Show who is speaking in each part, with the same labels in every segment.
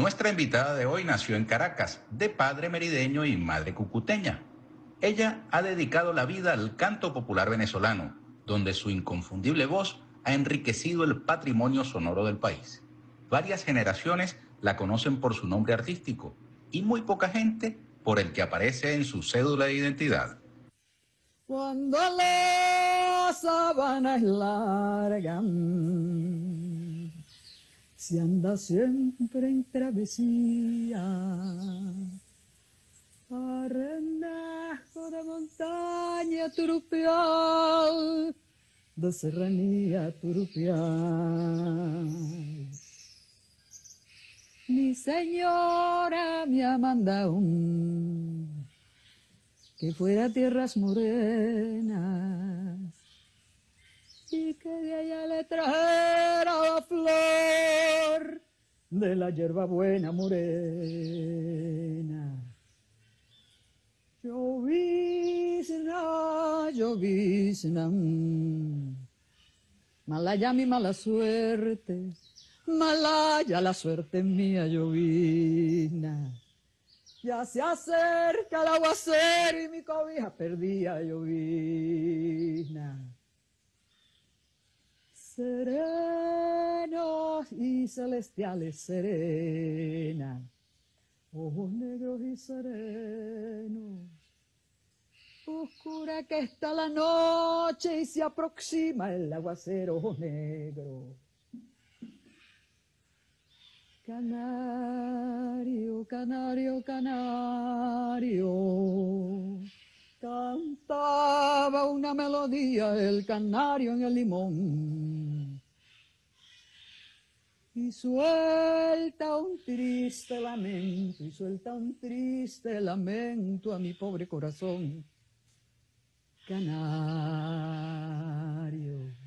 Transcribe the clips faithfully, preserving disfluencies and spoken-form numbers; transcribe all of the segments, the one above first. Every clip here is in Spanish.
Speaker 1: Nuestra invitada de hoy nació en Caracas, de padre merideño y madre cucuteña. Ella ha dedicado la vida al canto popular venezolano, donde su inconfundible voz ha enriquecido el patrimonio sonoro del país. Varias generaciones la conocen por su nombre artístico y muy poca gente por el que aparece en su cédula de identidad.
Speaker 2: Cuando la sabana es larga, se anda siempre en travesía, arrenajo de montaña turupial, de serranía turupial. Mi señora me ha mandado un, que fuera a tierras morenas y que de allá le trajera la flor de la hierbabuena morena. Llovizna, llovizna, malaya mi mala suerte, malaya la suerte mía, llovizna. Ya se acerca el aguacero y mi cobija perdida, llovizna. Serenos y celestiales, serena, ojos negros y serenos, oscura que está la noche y se aproxima el aguacero, ojos negros. Canario, canario, canario, cantaba una melodía el canario en el limón y suelta un triste lamento, y suelta un triste lamento a mi pobre corazón. Canario.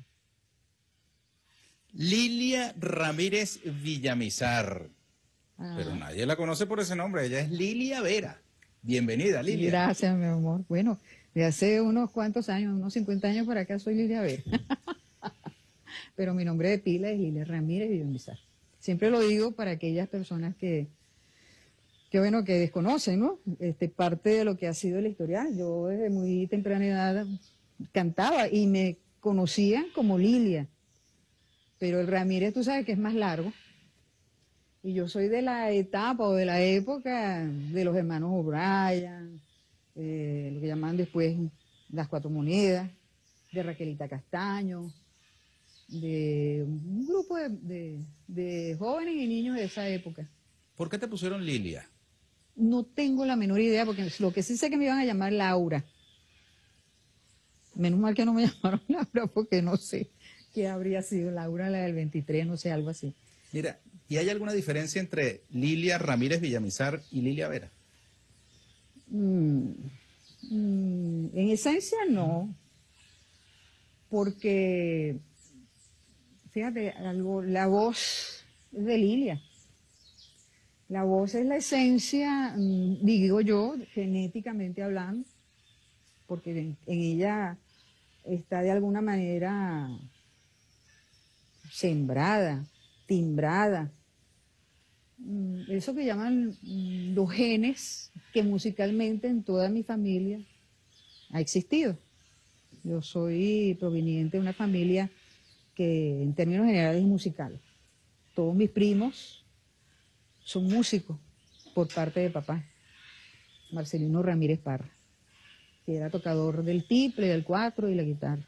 Speaker 1: Lilia Ramírez Villamizar. Ah. Pero nadie la conoce por ese nombre, ella es Lilia Vera. Bienvenida, Lilia.
Speaker 2: Gracias, mi amor. Bueno, de hace unos cuantos años, unos cincuenta años para acá, soy Lilia Vera. Pero mi nombre de pila es Lilia Ramírez Villamizar. Siempre lo digo para aquellas personas que, que bueno, que desconocen, ¿no? Este, parte de lo que ha sido el historial. Yo desde muy temprana edad cantaba y me conocían como Lilia. Pero el Ramírez, tú sabes que es más largo. Y yo soy de la etapa o de la época de los hermanos O'Brien, eh, lo que llamaban después las Cuatro Monedas, de Raquelita Castaño, de un grupo de, de, de jóvenes y niños de esa época.
Speaker 1: ¿Por qué te pusieron Lilia?
Speaker 2: No tengo la menor idea, porque lo que sí sé que me iban a llamar Laura. Menos mal que no me llamaron Laura, porque no sé qué habría sido Laura, la del veintitrés, no sé, algo así.
Speaker 1: Mira, ¿y hay alguna diferencia entre Lilia Ramírez Villamizar y Lilia Vera?
Speaker 2: Mm, mm, en esencia no, porque, fíjate, algo, la voz es de Lilia. La voz es la esencia, mm, digo yo, genéticamente hablando, porque en, en ella está de alguna manera sembrada, timbrada, eso que llaman los genes, que musicalmente en toda mi familia ha existido. Yo soy proveniente de una familia que en términos generales es musical. Todos mis primos son músicos por parte de papá, Marcelino Ramírez Parra, que era tocador del tiple, del cuatro y la guitarra.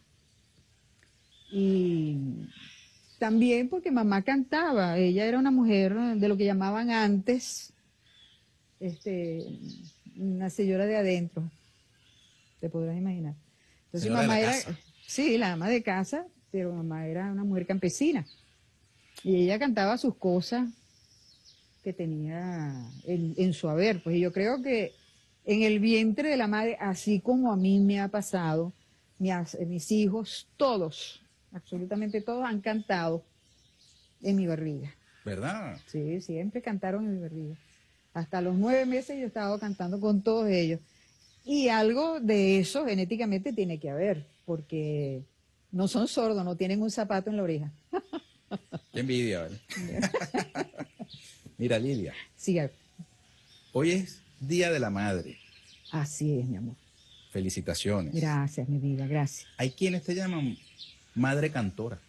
Speaker 2: Y también porque mamá cantaba, ella era una mujer de lo que llamaban antes, este, una señora de adentro, te podrás imaginar. Entonces
Speaker 1: señora
Speaker 2: mamá
Speaker 1: de la
Speaker 2: era,
Speaker 1: casa.
Speaker 2: Sí, la ama de casa, pero mamá era una mujer campesina. Y ella cantaba sus cosas que tenía en, en su haber. Pues y yo creo que en el vientre de la madre, así como a mí me ha pasado, mi, mis hijos, todos, absolutamente todos han cantado en mi barriga.
Speaker 1: ¿Verdad?
Speaker 2: Sí, siempre cantaron en mi barriga. Hasta los nueve meses yo he estado cantando con todos ellos. Y algo de eso genéticamente tiene que haber, porque no son sordos, no tienen un zapato en la oreja.
Speaker 1: Qué envidia, ¿vale? Mira, Lilia,
Speaker 2: Sí,
Speaker 1: hoy es Día de la Madre.
Speaker 2: así es, mi amor.
Speaker 1: Felicitaciones.
Speaker 2: Gracias, mi vida, gracias.
Speaker 1: Hay quienes te llaman madre cantora.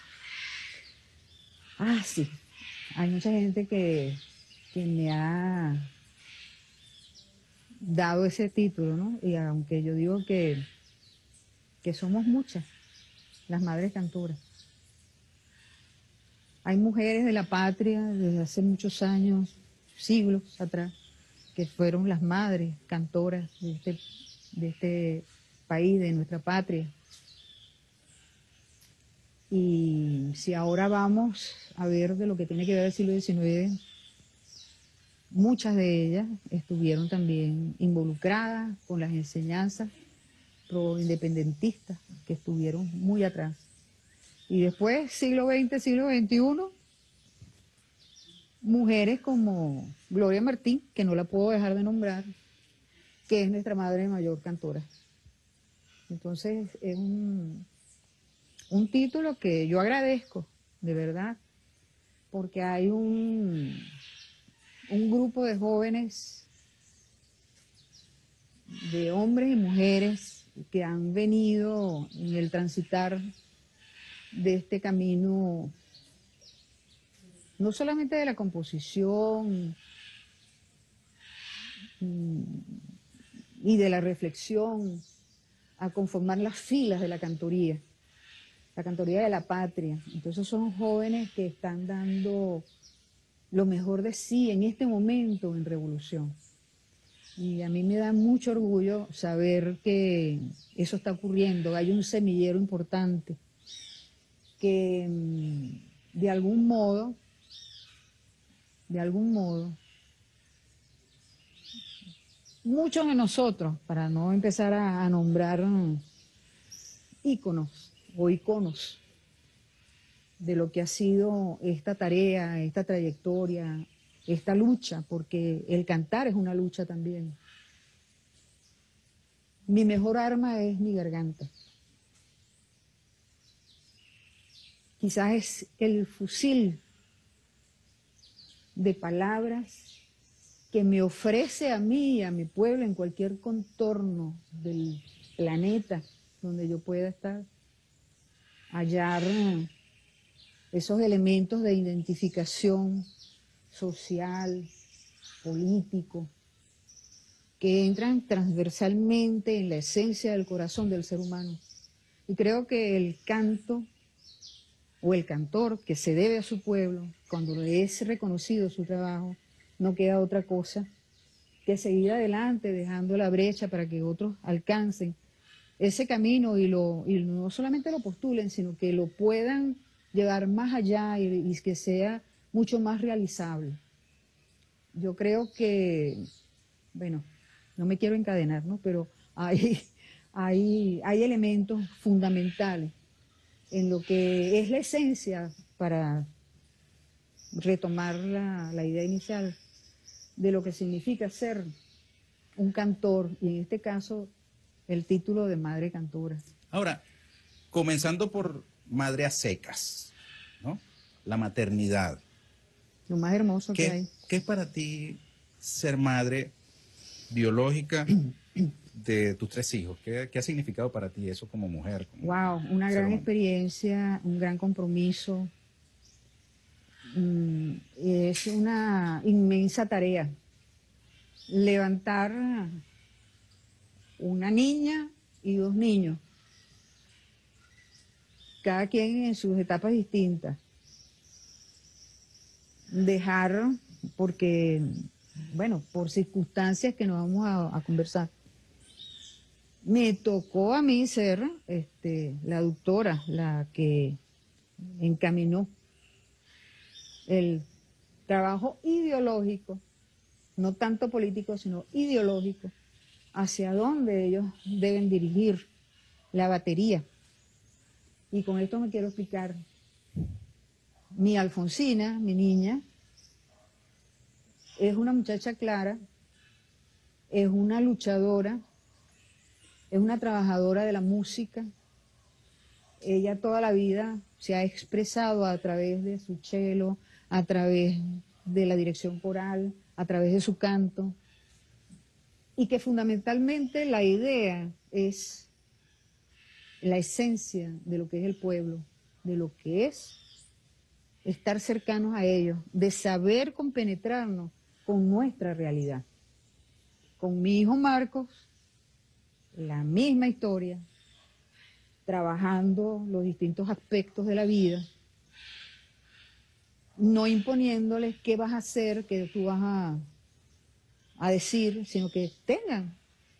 Speaker 2: Ah, sí. Hay mucha gente que, que me ha dado ese título, ¿no? Y aunque yo digo que, que somos muchas, las madres cantoras. Hay mujeres de la patria desde hace muchos años, siglos atrás, que fueron las madres cantoras de este, de este país, de nuestra patria. Y si ahora vamos a ver de lo que tiene que ver el siglo diecinueve, muchas de ellas estuvieron también involucradas con las enseñanzas pro-independentistas que estuvieron muy atrás. Y después, siglo veinte, siglo veintiuno, mujeres como Gloria Martín, que no la puedo dejar de nombrar, que es nuestra madre mayor cantora. Entonces, es un, un título que yo agradezco, de verdad, porque hay un, un grupo de jóvenes, de hombres y mujeres, que han venido en el transitar de este camino, no solamente de la composición mm, y de la reflexión, a conformar las filas de la cantoría, la cantoría de la patria. Entonces son jóvenes que están dando lo mejor de sí en este momento en revolución. Y a mí me da mucho orgullo saber que eso está ocurriendo. Hay un semillero importante que mm, de algún modo, de algún modo, muchos de nosotros, para no empezar a, a nombrar mm, íconos o iconos de lo que ha sido esta tarea, esta trayectoria, esta lucha, porque el cantar es una lucha también. Mi mejor arma es mi garganta. Quizás es el fusil de palabras que me ofrece a mí y a mi pueblo en cualquier contorno del planeta donde yo pueda estar, hallar esos elementos de identificación social, político, que entran transversalmente en la esencia del corazón del ser humano. Y creo que el canto o el cantor que se debe a su pueblo, cuando es reconocido su trabajo, no queda otra cosa que seguir adelante, dejando la brecha para que otros alcancen ese camino y, lo, y no solamente lo postulen, sino que lo puedan llevar más allá y, y que sea mucho más realizable. Yo creo que, bueno, no me quiero encadenar, ¿no? Pero hay, hay, hay elementos fundamentales en lo que es la esencia, para retomar la, la idea inicial de lo que significa ser un cantor, y en este caso el título de madre cantora.
Speaker 1: Ahora, comenzando por madre a secas, ¿no? La maternidad.
Speaker 2: Lo más hermoso que
Speaker 1: ¿Qué,
Speaker 2: hay.
Speaker 1: ¿Qué es para ti ser madre biológica de tus tres hijos? ¿Qué, qué ha significado para ti eso como mujer? Como
Speaker 2: Wow, una
Speaker 1: ser
Speaker 2: gran
Speaker 1: humano?
Speaker 2: experiencia, un gran compromiso. Mm, es una inmensa tarea. Levantar una niña y dos niños, cada quien en sus etapas distintas. Dejar, porque, bueno, por circunstancias que nos vamos a, a conversar, me tocó a mí ser este, la doctora, la que encaminó el trabajo ideológico, no tanto político, sino ideológico, hacia dónde ellos deben dirigir la batería. Y con esto me quiero explicar. Mi Alfonsina, mi niña, es una muchacha clara, es una luchadora, es una trabajadora de la música. Ella toda la vida se ha expresado a través de su cello, a través de la dirección coral, a través de su canto, y que fundamentalmente la idea es la esencia de lo que es el pueblo, de lo que es estar cercanos a ellos, de saber compenetrarnos con nuestra realidad. Con mi hijo Marcos, la misma historia, trabajando los distintos aspectos de la vida, no imponiéndoles qué vas a hacer, qué tú vas a, a decir, sino que tengan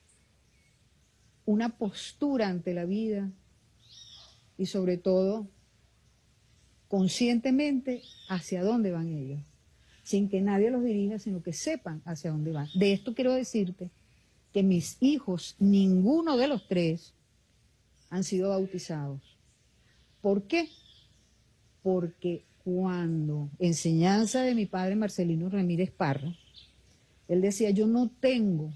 Speaker 2: una postura ante la vida y sobre todo conscientemente hacia dónde van ellos, sin que nadie los dirija, sino que sepan hacia dónde van. De esto quiero decirte que mis hijos, ninguno de los tres, han sido bautizados. ¿Por qué? Porque cuando, enseñanza de mi padre Marcelino Ramírez Parra, él decía, yo no tengo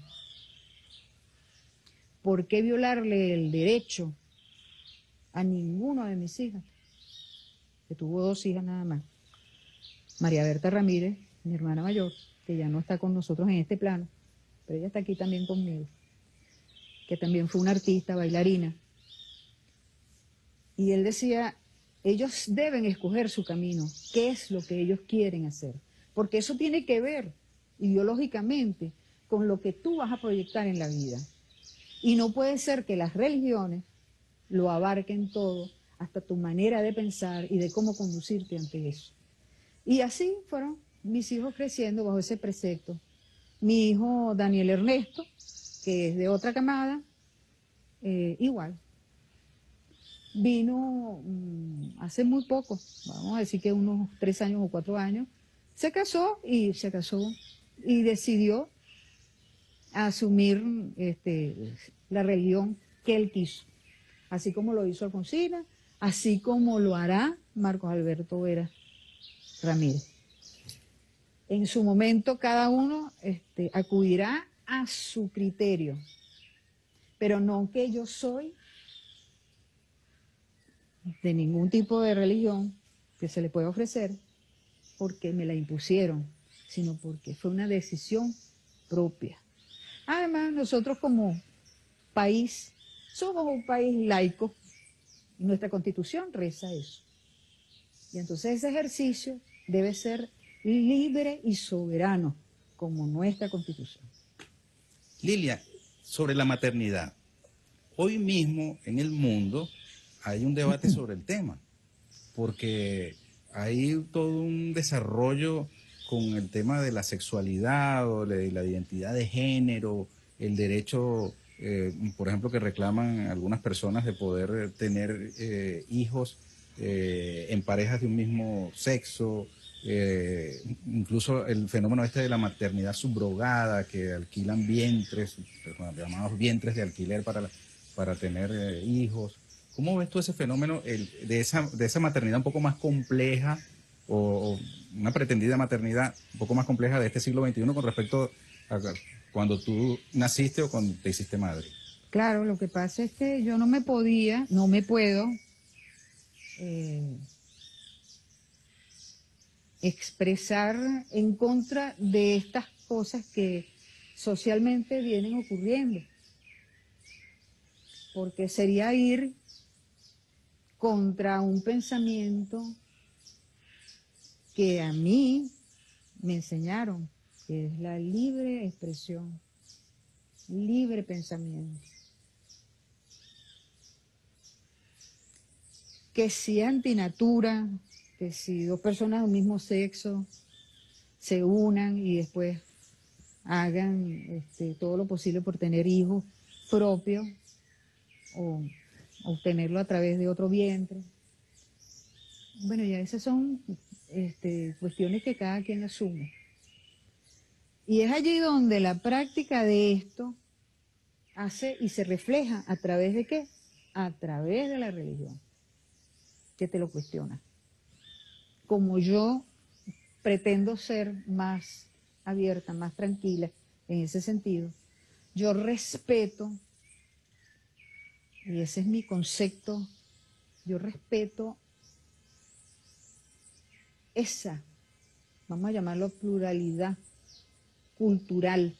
Speaker 2: por qué violarle el derecho a ninguno de mis hijas, que tuvo dos hijas nada más. María Berta Ramírez, mi hermana mayor, que ya no está con nosotros en este plano, pero ella está aquí también conmigo, que también fue una artista, bailarina. Y él decía, ellos deben escoger su camino, qué es lo que ellos quieren hacer, porque eso tiene que ver ideológicamente con lo que tú vas a proyectar en la vida. Y no puede ser que las religiones lo abarquen todo, hasta tu manera de pensar y de cómo conducirte ante eso. Y así fueron mis hijos creciendo bajo ese precepto. Mi hijo Daniel Ernesto, que es de otra camada, eh, igual. Vino mmm, hace muy poco, vamos a decir que unos tres años o cuatro años, se casó y se casó y decidió asumir este, la religión que él quiso, así como lo hizo Alfonsina, así como lo hará Marcos Alberto Vera Ramírez. En su momento cada uno este, acudirá a su criterio, pero no que yo soy de ningún tipo de religión que se le pueda ofrecer porque me la impusieron, sino porque fue una decisión propia. Además, nosotros como país somos un país laico y nuestra Constitución reza eso. Y entonces ese ejercicio debe ser libre y soberano, como nuestra Constitución.
Speaker 1: Lilia, sobre la maternidad. Hoy mismo en el mundo hay un debate sobre el tema, porque hay todo un desarrollo con el tema de la sexualidad o de la identidad de género, el derecho, eh, por ejemplo, que reclaman algunas personas de poder tener eh, hijos eh, en parejas de un mismo sexo, eh, incluso el fenómeno este de la maternidad subrogada, que alquilan vientres, llamados vientres de alquiler para, para tener eh, hijos. ¿Cómo ves tú ese fenómeno el, de, esa, de esa maternidad un poco más compleja o, o una pretendida maternidad un poco más compleja de este siglo veintiuno con respecto a cuando tú naciste o cuando te hiciste madre?
Speaker 2: Claro, lo que pasa es que yo no me podía, no me puedo eh, expresar en contra de estas cosas que socialmente vienen ocurriendo, porque sería ir contra un pensamiento que a mí me enseñaron, que es la libre expresión, libre pensamiento. Que si antinatura, que si dos personas del mismo sexo se unan y después hagan este, todo lo posible por tener hijos propios o obtenerlo a través de otro vientre. Bueno, ya esas son este, cuestiones que cada quien asume. Y es allí donde la práctica de esto hace y se refleja a través de qué? A través de la religión, que te lo cuestiona. Como yo pretendo ser más abierta, más tranquila en ese sentido, yo respeto, y ese es mi concepto, yo respeto esa vamos a llamarlo pluralidad cultural,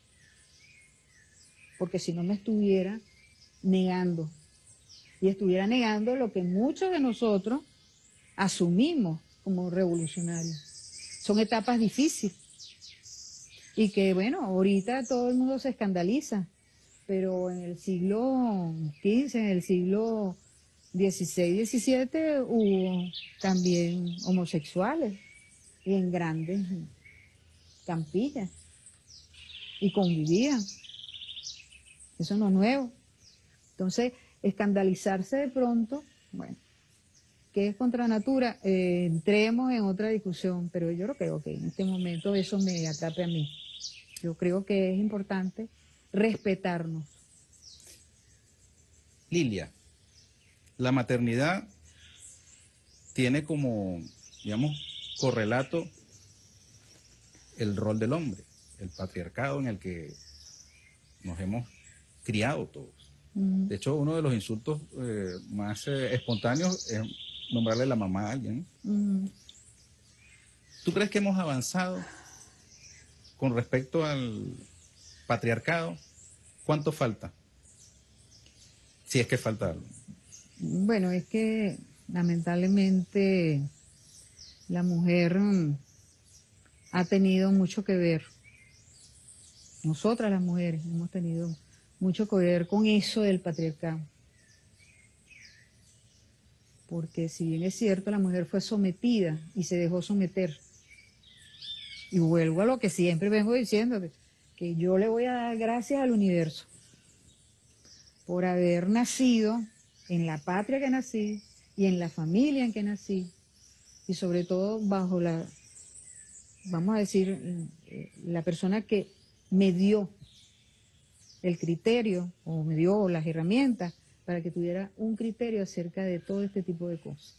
Speaker 2: porque si no me estuviera negando, y estuviera negando lo que muchos de nosotros asumimos como revolucionarios. Son etapas difíciles, y que bueno, ahorita todo el mundo se escandaliza, pero en el siglo quince, en el siglo dieciséis, diecisiete hubo también homosexuales, y en grandes campillas, y convivían. Eso no es nuevo. Entonces, escandalizarse de pronto, bueno, ¿qué es contra natura? Eh, entremos en otra discusión, pero yo no creo que en este momento eso me atrape a mí. Yo creo que es importante respetarnos.
Speaker 1: Lilia, la maternidad tiene como, digamos, correlato el rol del hombre, el patriarcado en el que nos hemos criado todos. Mm. De hecho, uno de los insultos eh, más eh, espontáneos es nombrarle la mamá a alguien. Mm. ¿Tú crees que hemos avanzado con respecto al patriarcado? ¿Cuánto falta? Si es que falta algo.
Speaker 2: Bueno, es que lamentablemente la mujer mm, ha tenido mucho que ver. Nosotras las mujeres hemos tenido mucho que ver con eso del patriarcado. Porque si bien es cierto, la mujer fue sometida y se dejó someter. Y vuelvo a lo que siempre vengo diciendo, que yo le voy a dar gracias al universo por haber nacido en la patria que nací y en la familia en que nací, y sobre todo bajo la, vamos a decir, la persona que me dio el criterio o me dio las herramientas para que tuviera un criterio acerca de todo este tipo de cosas.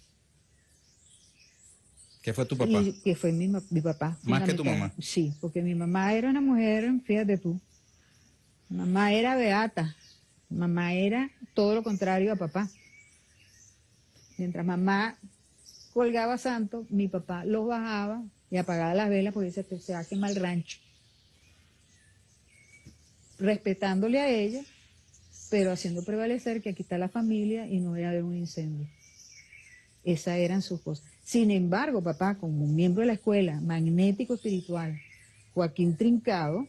Speaker 1: ¿Qué fue tu papá?
Speaker 2: Y que fue mi, mi papá.
Speaker 1: ¿Más que tu mamá?
Speaker 2: Sí, porque mi mamá era una mujer, fíjate tú, mi mamá era beata, mi mamá era todo lo contrario a papá. Mientras mamá colgaba santos, mi papá los bajaba y apagaba las velas porque dice que se va a quemar el rancho. Respetándole a ella, pero haciendo prevalecer que aquí está la familia y no debe haber un incendio. Esas eran sus cosas. Sin embargo, papá, como miembro de la escuela magnético espiritual, Joaquín Trincado,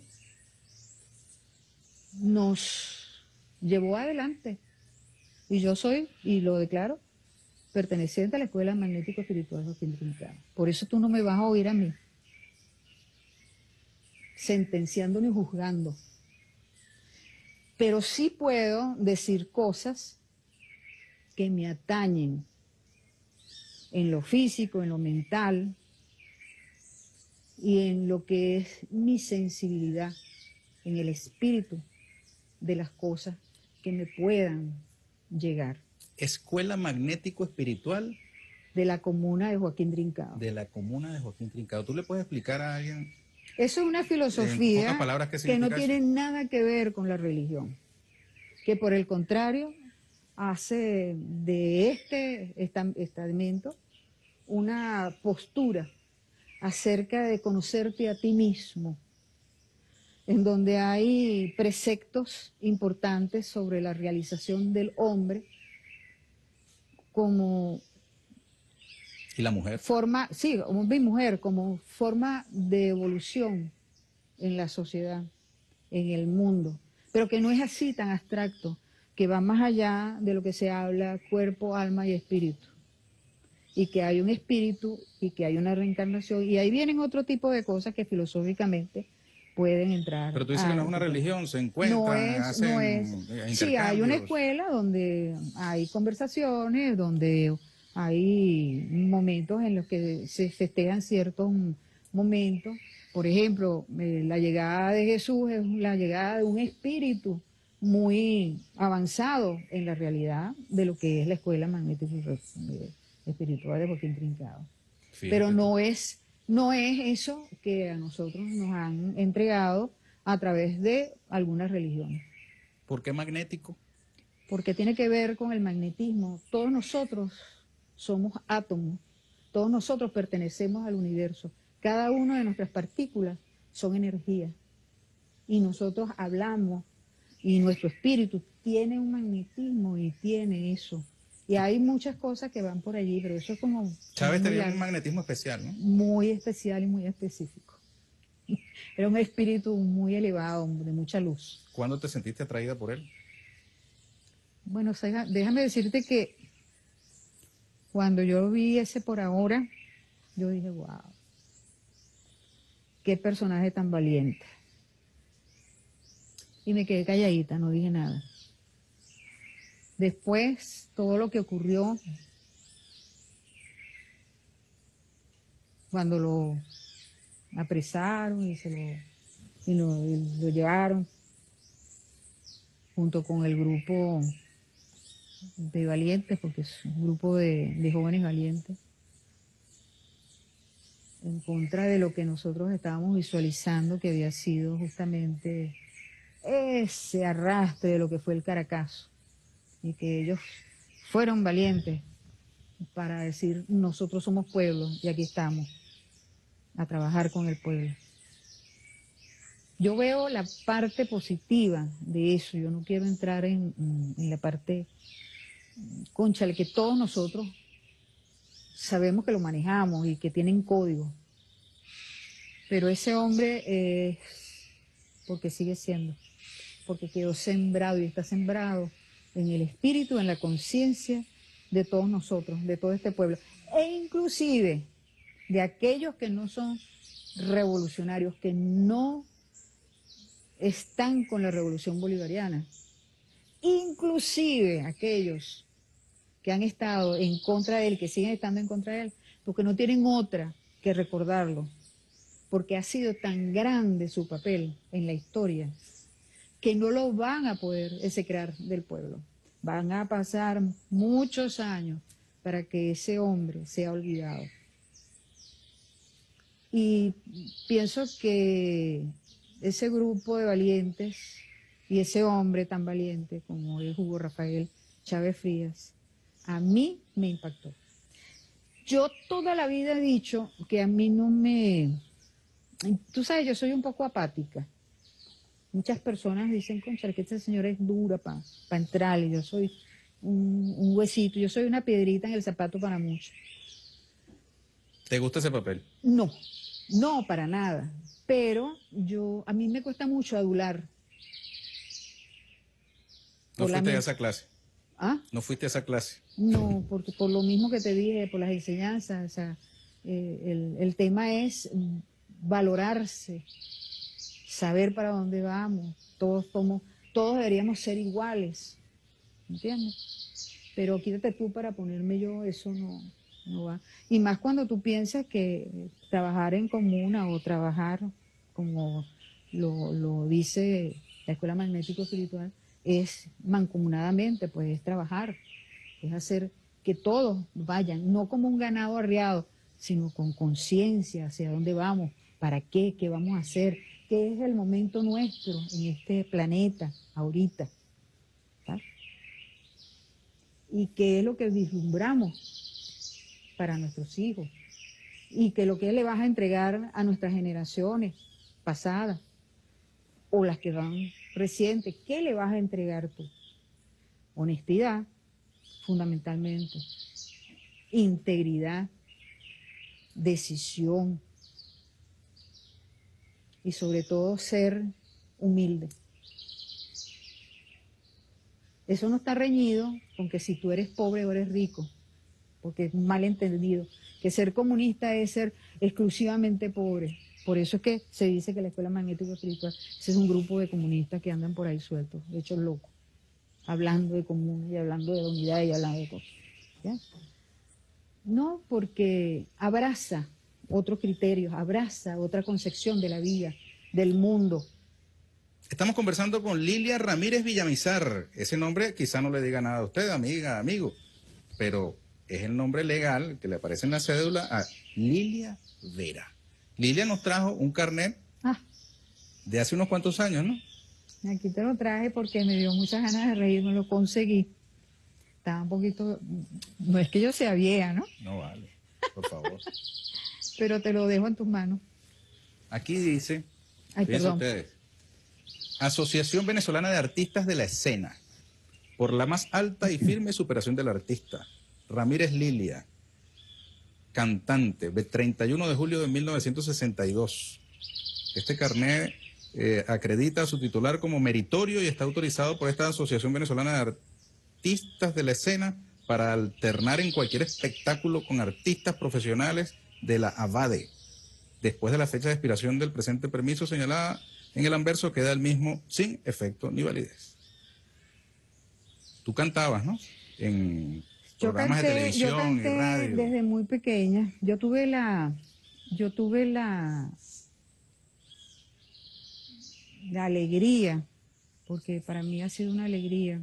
Speaker 2: nos llevó adelante. Y yo soy, y lo declaro, perteneciente a la escuela magnético espiritual Joaquín Trincado. Por eso tú no me vas a oír a mí sentenciando ni juzgando. Pero sí puedo decir cosas que me atañen en lo físico, en lo mental y en lo que es mi sensibilidad, en el espíritu de las cosas que me puedan llegar.
Speaker 1: Escuela Magnético Espiritual.
Speaker 2: De la comuna de Joaquín Trincado.
Speaker 1: De la comuna de Joaquín Trincado. ¿Tú le puedes explicar a alguien?
Speaker 2: Eso es una filosofía
Speaker 1: en pocas palabras, ¿qué
Speaker 2: que no
Speaker 1: significa
Speaker 2: tiene
Speaker 1: eso?
Speaker 2: nada que ver con la religión. Que por el contrario hace de este estamento una postura acerca de conocerte a ti mismo, en donde hay preceptos importantes sobre la realización del hombre como
Speaker 1: ¿Y la mujer?
Speaker 2: Forma, sí, hombre y mujer, como forma de evolución en la sociedad, en el mundo, pero que no es así tan abstracto, que va más allá de lo que se habla cuerpo, alma y espíritu, y que hay un espíritu y que hay una reencarnación, y ahí vienen otro tipo de cosas que filosóficamente pueden entrar.
Speaker 1: Pero tú dices
Speaker 2: a,
Speaker 1: que no es una religión, se encuentran,
Speaker 2: no es,
Speaker 1: hacen
Speaker 2: no es. Sí, hay una escuela donde hay conversaciones, donde hay momentos en los que se festejan ciertos momentos. Por ejemplo, eh, la llegada de Jesús es la llegada de un espíritu muy avanzado en la realidad de lo que es la escuela magnética espiritual de Joaquín Trincado. Fíjate. Pero no es, no es eso que a nosotros nos han entregado a través de algunas religiones.
Speaker 1: ¿Por qué magnético?
Speaker 2: Porque tiene que ver con el magnetismo. Todos nosotros somos átomos, todos nosotros pertenecemos al universo. cada una de nuestras partículas son energía. Y nosotros hablamos, y nuestro espíritu tiene un magnetismo y tiene eso. Y hay muchas cosas que van por allí, pero eso es como...
Speaker 1: Chávez
Speaker 2: muy
Speaker 1: tenía
Speaker 2: largo,
Speaker 1: un magnetismo especial, ¿no?
Speaker 2: muy especial y muy específico. Era un espíritu muy elevado, de mucha luz.
Speaker 1: ¿Cuándo te sentiste atraída por él?
Speaker 2: Bueno, Saiga, déjame decirte que cuando yo vi ese Por Ahora, yo dije, wow, qué personaje tan valiente. Y me quedé calladita, no dije nada. Después, todo lo que ocurrió, cuando lo apresaron y, se lo, y lo, y lo llevaron, junto con el grupo de valientes, porque es un grupo de, de jóvenes valientes, en contra de lo que nosotros estábamos visualizando que había sido justamente ese arrastre de lo que fue el Caracazo, y que ellos fueron valientes para decir nosotros somos pueblo y aquí estamos a trabajar con el pueblo. Yo veo la parte positiva de eso, yo no quiero entrar en, en la parte, cónchale, que todos nosotros sabemos que lo manejamos y que tienen código, pero ese hombre es porque sigue siendo, porque quedó sembrado y está sembrado en el espíritu, en la conciencia de todos nosotros, de todo este pueblo, e inclusive de aquellos que no son revolucionarios, que no están con la revolución bolivariana, inclusive aquellos que han estado en contra de él, que siguen estando en contra de él, porque no tienen otra que recordarlo, porque ha sido tan grande su papel en la historia, que no lo van a poder execrar del pueblo. Van a pasar muchos años para que ese hombre sea olvidado. Y pienso que ese grupo de valientes y ese hombre tan valiente como es Hugo Rafael Chávez Frías, a mí me impactó. Yo toda la vida he dicho que a mí no me... Tú sabes, yo soy un poco apática. Muchas personas dicen, concha, que esta señora es dura para pa entrar, y yo soy un, un huesito, yo soy una piedrita en el zapato para muchos.
Speaker 1: ¿Te gusta ese papel?
Speaker 2: No, no, para nada. Pero yo, a mí me cuesta mucho adular.
Speaker 1: ¿No fuiste a esa clase?
Speaker 2: ¿Ah?
Speaker 1: ¿No fuiste a esa clase?
Speaker 2: No, porque por lo mismo que te dije, por las enseñanzas, o sea, eh, el, el tema es valorarse, saber para dónde vamos. Todos somos, todos deberíamos ser iguales, ¿entiendes? Pero quítate tú para ponerme yo, eso no, no va. Y más cuando tú piensas que trabajar en comuna o trabajar, como lo, lo dice la Escuela Magnético Espiritual, es mancomunadamente, pues es trabajar, es hacer que todos vayan, no como un ganado arriado, sino con conciencia hacia dónde vamos, para qué, qué vamos a hacer, qué es el momento nuestro en este planeta ahorita, ¿sabes? Y qué es lo que vislumbramos para nuestros hijos, y que lo que le vas a entregar a nuestras generaciones pasadas o las que van recientes, ¿qué le vas a entregar tú? Honestidad, fundamentalmente, integridad, decisión y sobre todo ser humilde. Eso no está reñido con que si tú eres pobre o eres rico, porque es mal entendido, que ser comunista es ser exclusivamente pobre. Por eso es que se dice que la Escuela Magnética Espiritual ese es un grupo de comunistas que andan por ahí sueltos, hechos locos, hablando de común y hablando de unidad y hablando de cosas. ¿Ya? No, porque abraza otros criterios, abraza otra concepción de la vida, del mundo.
Speaker 1: Estamos conversando con Lilia Ramírez Villamizar. Ese nombre quizá no le diga nada a usted, amiga, amigo, pero es el nombre legal que le aparece en la cédula a Lilia Vera. Lilia nos trajo un carnet ah. de hace unos cuantos años, ¿no?
Speaker 2: Aquí te lo traje porque me dio muchas ganas de reírme, lo conseguí. Estaba un poquito... No es que yo sea vieja, ¿no?
Speaker 1: No vale, por favor.
Speaker 2: pero te lo dejo en tus manos.
Speaker 1: Aquí dice,
Speaker 2: Ay,
Speaker 1: fíjense
Speaker 2: perdón.
Speaker 1: ustedes, Asociación Venezolana de Artistas de la Escena, por la más alta y firme superación del artista. Ramírez Lilia, cantante, de treinta y uno de julio de mil novecientos sesenta y dos. Este carnet eh, acredita a su titular como meritorio y está autorizado por esta Asociación Venezolana de Artistas de la Escena para alternar en cualquier espectáculo con artistas profesionales de la AVADE. Después de la fecha de expiración del presente permiso señalada en el anverso, queda el mismo sin efecto ni validez. Tú cantabas, ¿no? En
Speaker 2: Yo
Speaker 1: programas
Speaker 2: canté,
Speaker 1: de televisión
Speaker 2: yo canté
Speaker 1: y radio.
Speaker 2: desde muy pequeña. Yo tuve la, yo tuve la, la alegría, porque para mí ha sido una alegría,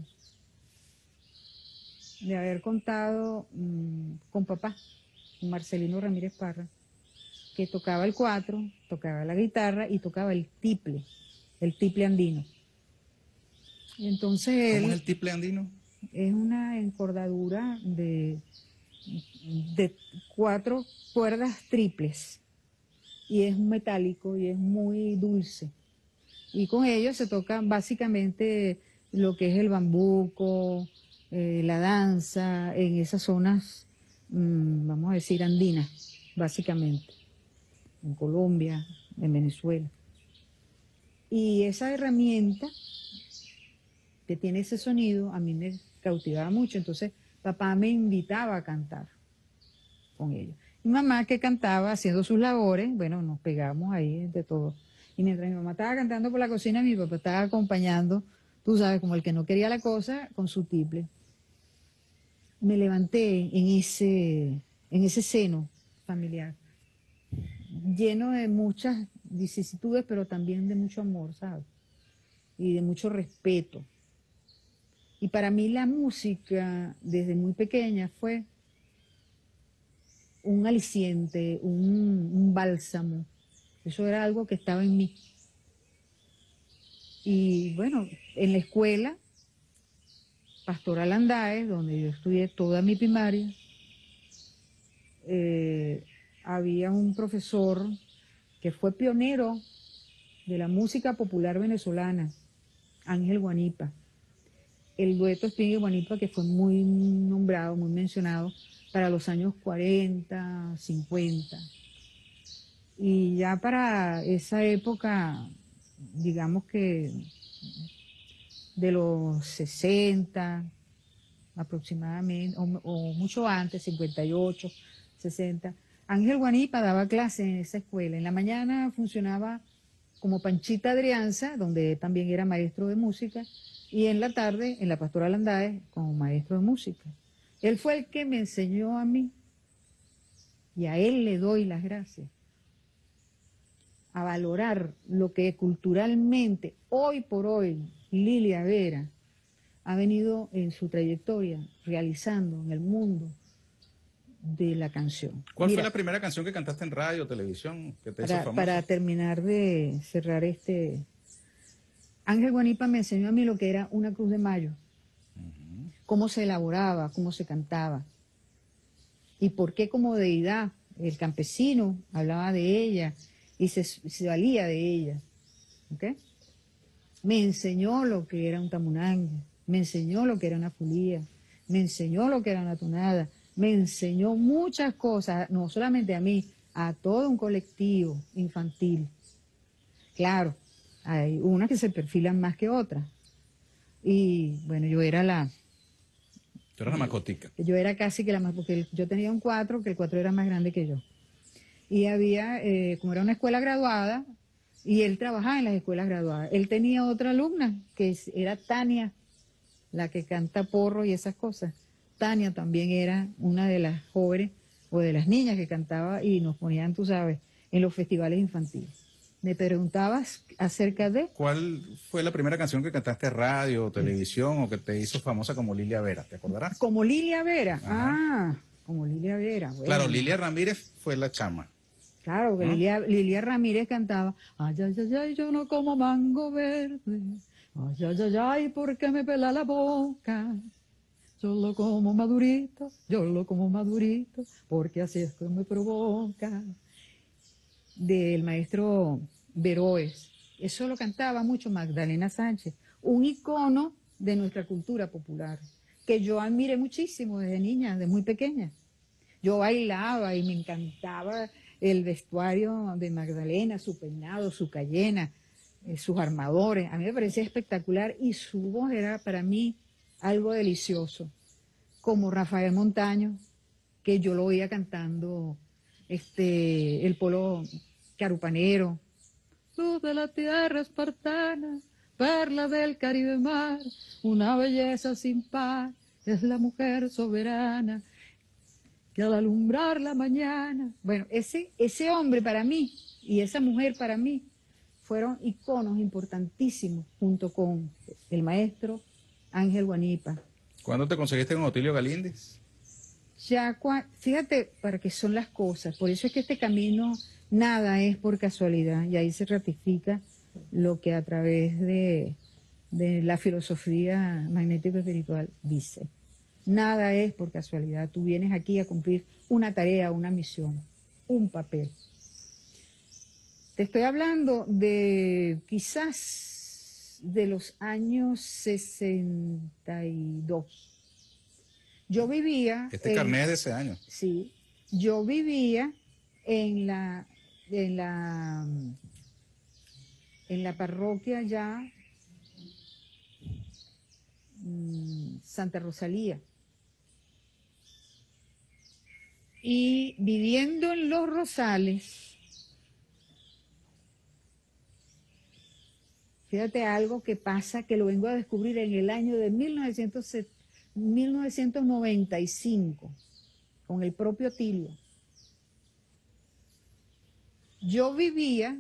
Speaker 2: de haber contado mmm, con papá, con Marcelino Ramírez Parra, que tocaba el cuatro, tocaba la guitarra y tocaba el tiple, el tiple andino. Y entonces
Speaker 1: ¿Cómo
Speaker 2: él
Speaker 1: es el tiple andino?
Speaker 2: es una encordadura de, de cuatro cuerdas triples y es metálico y es muy dulce. Y con ello se toca básicamente lo que es el bambuco, eh, la danza, en esas zonas, mmm, vamos a decir, andinas, básicamente, en Colombia, en Venezuela. Y esa herramienta que tiene ese sonido a mí me cautivaba mucho, entonces papá me invitaba a cantar con ellos. Mi mamá, que cantaba haciendo sus labores, bueno, nos pegamos ahí de todo. Y mientras mi mamá estaba cantando por la cocina, mi papá estaba acompañando, tú sabes, como el que no quería la cosa, con su tiple. Me levanté en ese, en ese seno familiar, lleno de muchas vicisitudes, pero también de mucho amor, ¿sabes? Y de mucho respeto. Y para mí la música, desde muy pequeña, fue un aliciente, un, un bálsamo. Eso era algo que estaba en mí. Y bueno, en la escuela, Pastoral Andaes, donde yo estudié toda mi primaria, eh, había un profesor que fue pionero de la música popular venezolana, Ángel Guanipa. El dueto Espíritu Guanipa, que fue muy nombrado, muy mencionado para los años cuarenta, cincuenta. Y ya para esa época, digamos que de los sesenta aproximadamente, o, o mucho antes, cincuenta y ocho, sesenta, Ángel Guanipa daba clases en esa escuela. En la mañana funcionaba como Panchita Adrianza, donde también era maestro de música, y en la tarde, en la Pastoral Andaes, como maestro de música. Él fue el que me enseñó a mí, y a él le doy las gracias, a valorar lo que culturalmente, hoy por hoy, Lilia Vera ha venido en su trayectoria realizando en el mundo de la canción.
Speaker 1: ¿Cuál
Speaker 2: Mira,
Speaker 1: fue la primera canción que cantaste en radio o televisión que te hizo
Speaker 2: para,
Speaker 1: famoso?
Speaker 2: para terminar de cerrar este, Ángel Guanipa me enseñó a mí lo que era una cruz de mayo, uh-huh. Cómo se elaboraba, cómo se cantaba, y por qué como deidad el campesino hablaba de ella y se, se valía de ella. ¿Okay? Me enseñó lo que era un tamunangue, me enseñó lo que era una fulía, me enseñó lo que era una tonada, me enseñó muchas cosas, no solamente a mí, a todo un colectivo infantil. Claro, hay unas que se perfilan más que otras. Y bueno, yo era la...
Speaker 1: Tú eras la mascotica.
Speaker 2: Yo era casi que la más, porque yo tenía un cuatro, que el cuatro era más grande que yo. Y había, eh, como era una escuela graduada, y él trabajaba en las escuelas graduadas. Él tenía otra alumna, que era Tania, la que canta porro y esas cosas. Tania también era una de las jóvenes o de las niñas que cantaba y nos ponían, tú sabes, en los festivales infantiles. Me preguntabas acerca de...
Speaker 1: ¿Cuál fue la primera canción que cantaste en radio o televisión o que te hizo famosa como Lilia Vera? ¿Te acordarás?
Speaker 2: Como Lilia Vera.
Speaker 1: Ajá.
Speaker 2: Ah, como Lilia Vera. Bueno.
Speaker 1: Claro, Lilia Ramírez fue la chama.
Speaker 2: Claro, que ¿no? Lilia, Lilia Ramírez cantaba, ay, ay, ay, ay, yo no como mango verde, ay, ay, ay, ay, ¿por qué me pela la boca? Yo lo como madurito, yo lo como madurito, porque así es que me provoca. del maestro Veroes. Eso lo cantaba mucho Magdalena Sánchez, un icono de nuestra cultura popular, que yo admiré muchísimo desde niña, desde muy pequeña. Yo bailaba y me encantaba el vestuario de Magdalena, su peinado, su cayena, eh, sus armadores. A mí me parecía espectacular y su voz era para mí algo delicioso. Como Rafael Montaño, que yo lo oía cantando este, el polo carupanero. Luz de la tierra espartana, perla del Caribe mar, una belleza sin par, es la mujer soberana, que al alumbrar la mañana. Bueno, ese, ese hombre para mí y esa mujer para mí fueron iconos importantísimos junto con el maestro Ángel Guanipa.
Speaker 1: ¿Cuándo te conseguiste con Otilio Galíndez?
Speaker 2: Ya, fíjate para qué son las cosas, por eso es que este camino nada es por casualidad y ahí se ratifica lo que a través de, de la filosofía magnético espiritual dice. Nada es por casualidad, tú vienes aquí a cumplir una tarea, una misión, un papel. Te estoy hablando de quizás de los años sesenta y dos. Yo vivía...
Speaker 1: Este
Speaker 2: en,
Speaker 1: carnet es de ese año.
Speaker 2: Sí, yo vivía en la, en la, en la parroquia ya mmm, Santa Rosalía. Y viviendo en Los Rosales, fíjate algo que pasa, que lo vengo a descubrir en el año de mil novecientos noventa y cinco, con el propio Otilio. Yo vivía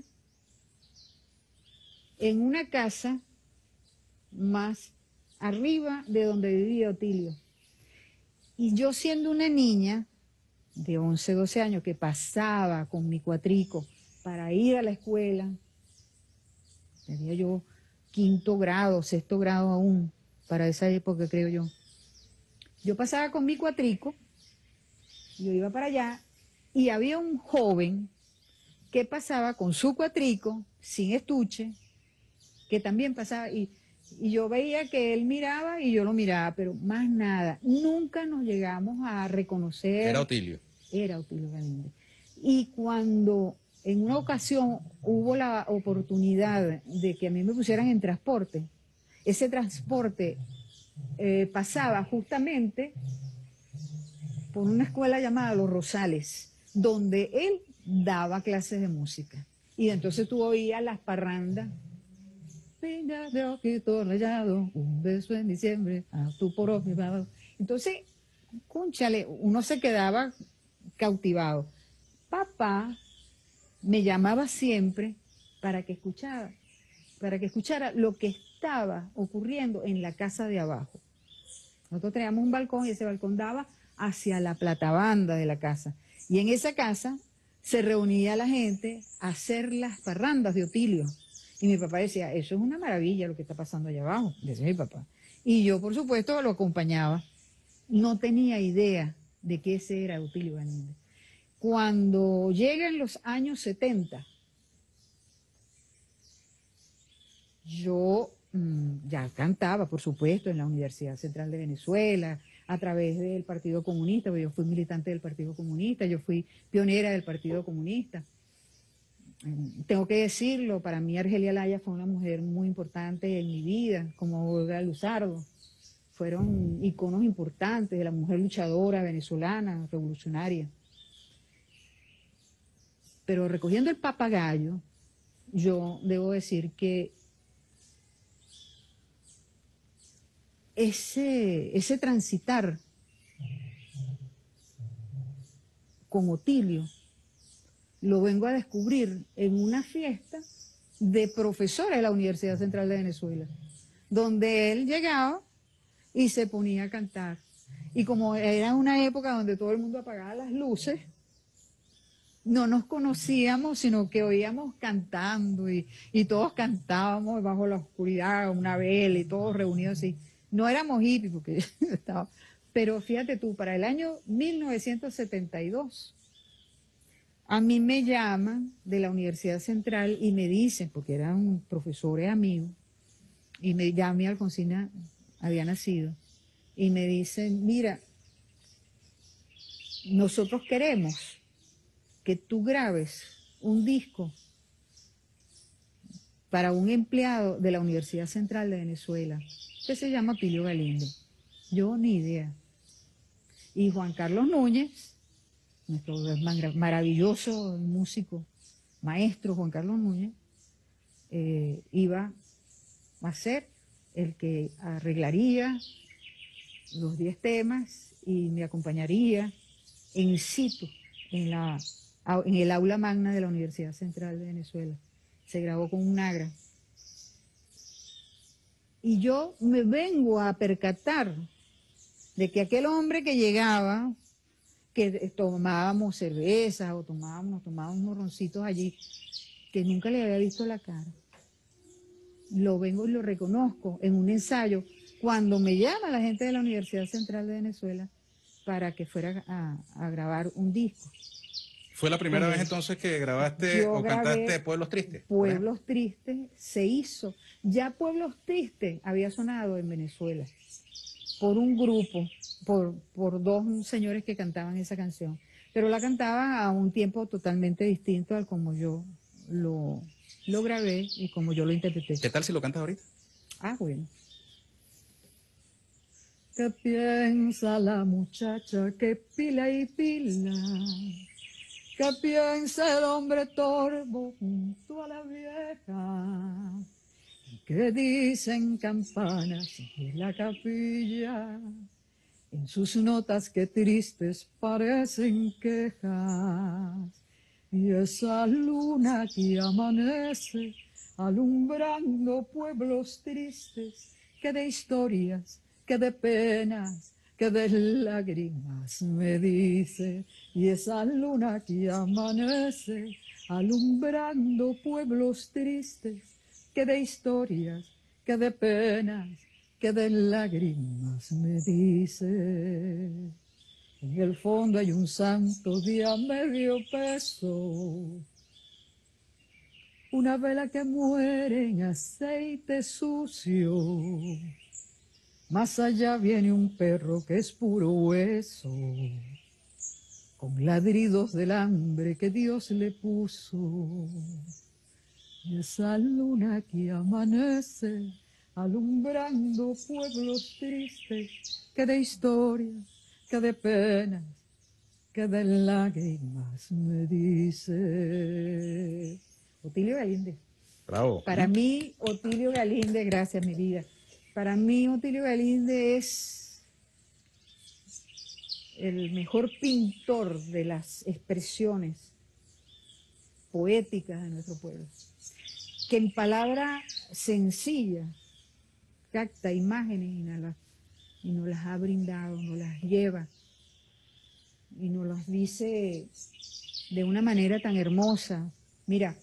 Speaker 2: en una casa más arriba de donde vivía Otilio. Y yo siendo una niña de once, doce años que pasaba con mi cuatrico para ir a la escuela, tenía yo quinto grado, sexto grado aún, para esa época creo yo. Yo pasaba con mi cuatrico, yo iba para allá y había un joven que pasaba con su cuatrico, sin estuche, que también pasaba, y, y yo veía que él miraba y yo lo miraba, pero más nada. Nunca nos llegamos a reconocer.
Speaker 1: Era Otilio.
Speaker 2: Era Otilio Galíndez. Y cuando en una ocasión hubo la oportunidad de que a mí me pusieran en transporte, ese transporte eh, pasaba justamente por una escuela llamada Los Rosales, donde él daba clases de música. Y entonces tú oías las parrandas. Venga de ojito rayado, un beso en diciembre, a tu por mi lado. Entonces, cónchale, uno se quedaba cautivado. Papá me llamaba siempre para que escuchara, para que escuchara lo que estaba ocurriendo en la casa de abajo. Nosotros teníamos un balcón y ese balcón daba hacia la platabanda de la casa. Y en esa casa se reunía la gente a hacer las parrandas de Otilio. Y mi papá decía, eso es una maravilla lo que está pasando allá abajo, decía mi papá. Y yo, por supuesto, lo acompañaba. No tenía idea de que ese era Otilio Galíndez. Cuando llegan los años setenta, yo mmm, ya cantaba, por supuesto, en la Universidad Central de Venezuela, a través del Partido Comunista, porque yo fui militante del Partido Comunista, yo fui pionera del Partido Comunista. Tengo que decirlo, para mí Argelia Laya fue una mujer muy importante en mi vida, como Olga Luzardo. Fueron iconos importantes de la mujer luchadora venezolana, revolucionaria. Pero recogiendo el papagayo, yo debo decir que ese, ese transitar con Otilio lo vengo a descubrir en una fiesta de profesora de la Universidad Central de Venezuela, donde él llegaba y se ponía a cantar. Y como era una época donde todo el mundo apagaba las luces, no nos conocíamos, sino que oíamos cantando y, y todos cantábamos bajo la oscuridad, una vela y todos reunidos así. No éramos hippies, porque estaba... Pero fíjate tú, para el año mil novecientos setenta y dos, A mí me llaman de la Universidad Central y me dicen, porque eran profesores amigos, y me ya mi Alfonsina había nacido, y me dicen, mira, nosotros queremos que tú grabes un disco para un empleado de la Universidad Central de Venezuela, que se llama Otilio Galinde. Yo ni idea. Y Juan Carlos Núñez, nuestro maravilloso músico, maestro Juan Carlos Núñez, eh, iba a ser el que arreglaría los diez temas y me acompañaría in situ en, la, en el aula magna de la Universidad Central de Venezuela. Se grabó con un Nagra. Y yo me vengo a percatar de que aquel hombre que llegaba, que tomábamos cervezas o tomábamos, tomábamos unos roncitos allí, que nunca le había visto la cara. Lo vengo y lo reconozco en un ensayo cuando me llama la gente de la Universidad Central de Venezuela para que fuera a, a grabar un disco.
Speaker 3: ¿Fue la primera vez entonces que grabaste o cantaste Pueblos Tristes?
Speaker 2: Pueblos Tristes se hizo. Ya Pueblos Tristes había sonado en Venezuela por un grupo, por, por dos señores que cantaban esa canción, pero la cantaban a un tiempo totalmente distinto al como yo lo, lo grabé y como yo lo interpreté.
Speaker 3: ¿Qué tal si lo cantas ahorita?
Speaker 2: Ah, bueno. ¿Qué piensa la muchacha que pila y pila? ¿Qué piensa el hombre torvo junto a la vieja? ¿Qué dicen campanas en la capilla? En sus notas que tristes parecen quejas. Y esa luna que amanece alumbrando pueblos tristes, que de historias, que de penas, que de lágrimas me dice. Y esa luna que amanece alumbrando pueblos tristes, que de historias, que de penas, que de lágrimas me dice. En el fondo hay un santo de a medio peso, una vela que muere en aceite sucio. Más allá viene un perro que es puro hueso, con ladridos del hambre que Dios le puso. Y esa luna que amanece alumbrando pueblos tristes, que de historias, que de penas, que de lágrimas me dice. Otilio Galinde.
Speaker 3: Bravo.
Speaker 2: Para mí, Otilio Galinde, gracias mi vida, para mí Otilio Galinde es el mejor pintor de las expresiones poéticas de nuestro pueblo, que en palabra sencilla capta imágenes y nos las, y nos las ha brindado, nos las lleva y nos las dice de una manera tan hermosa. Mira,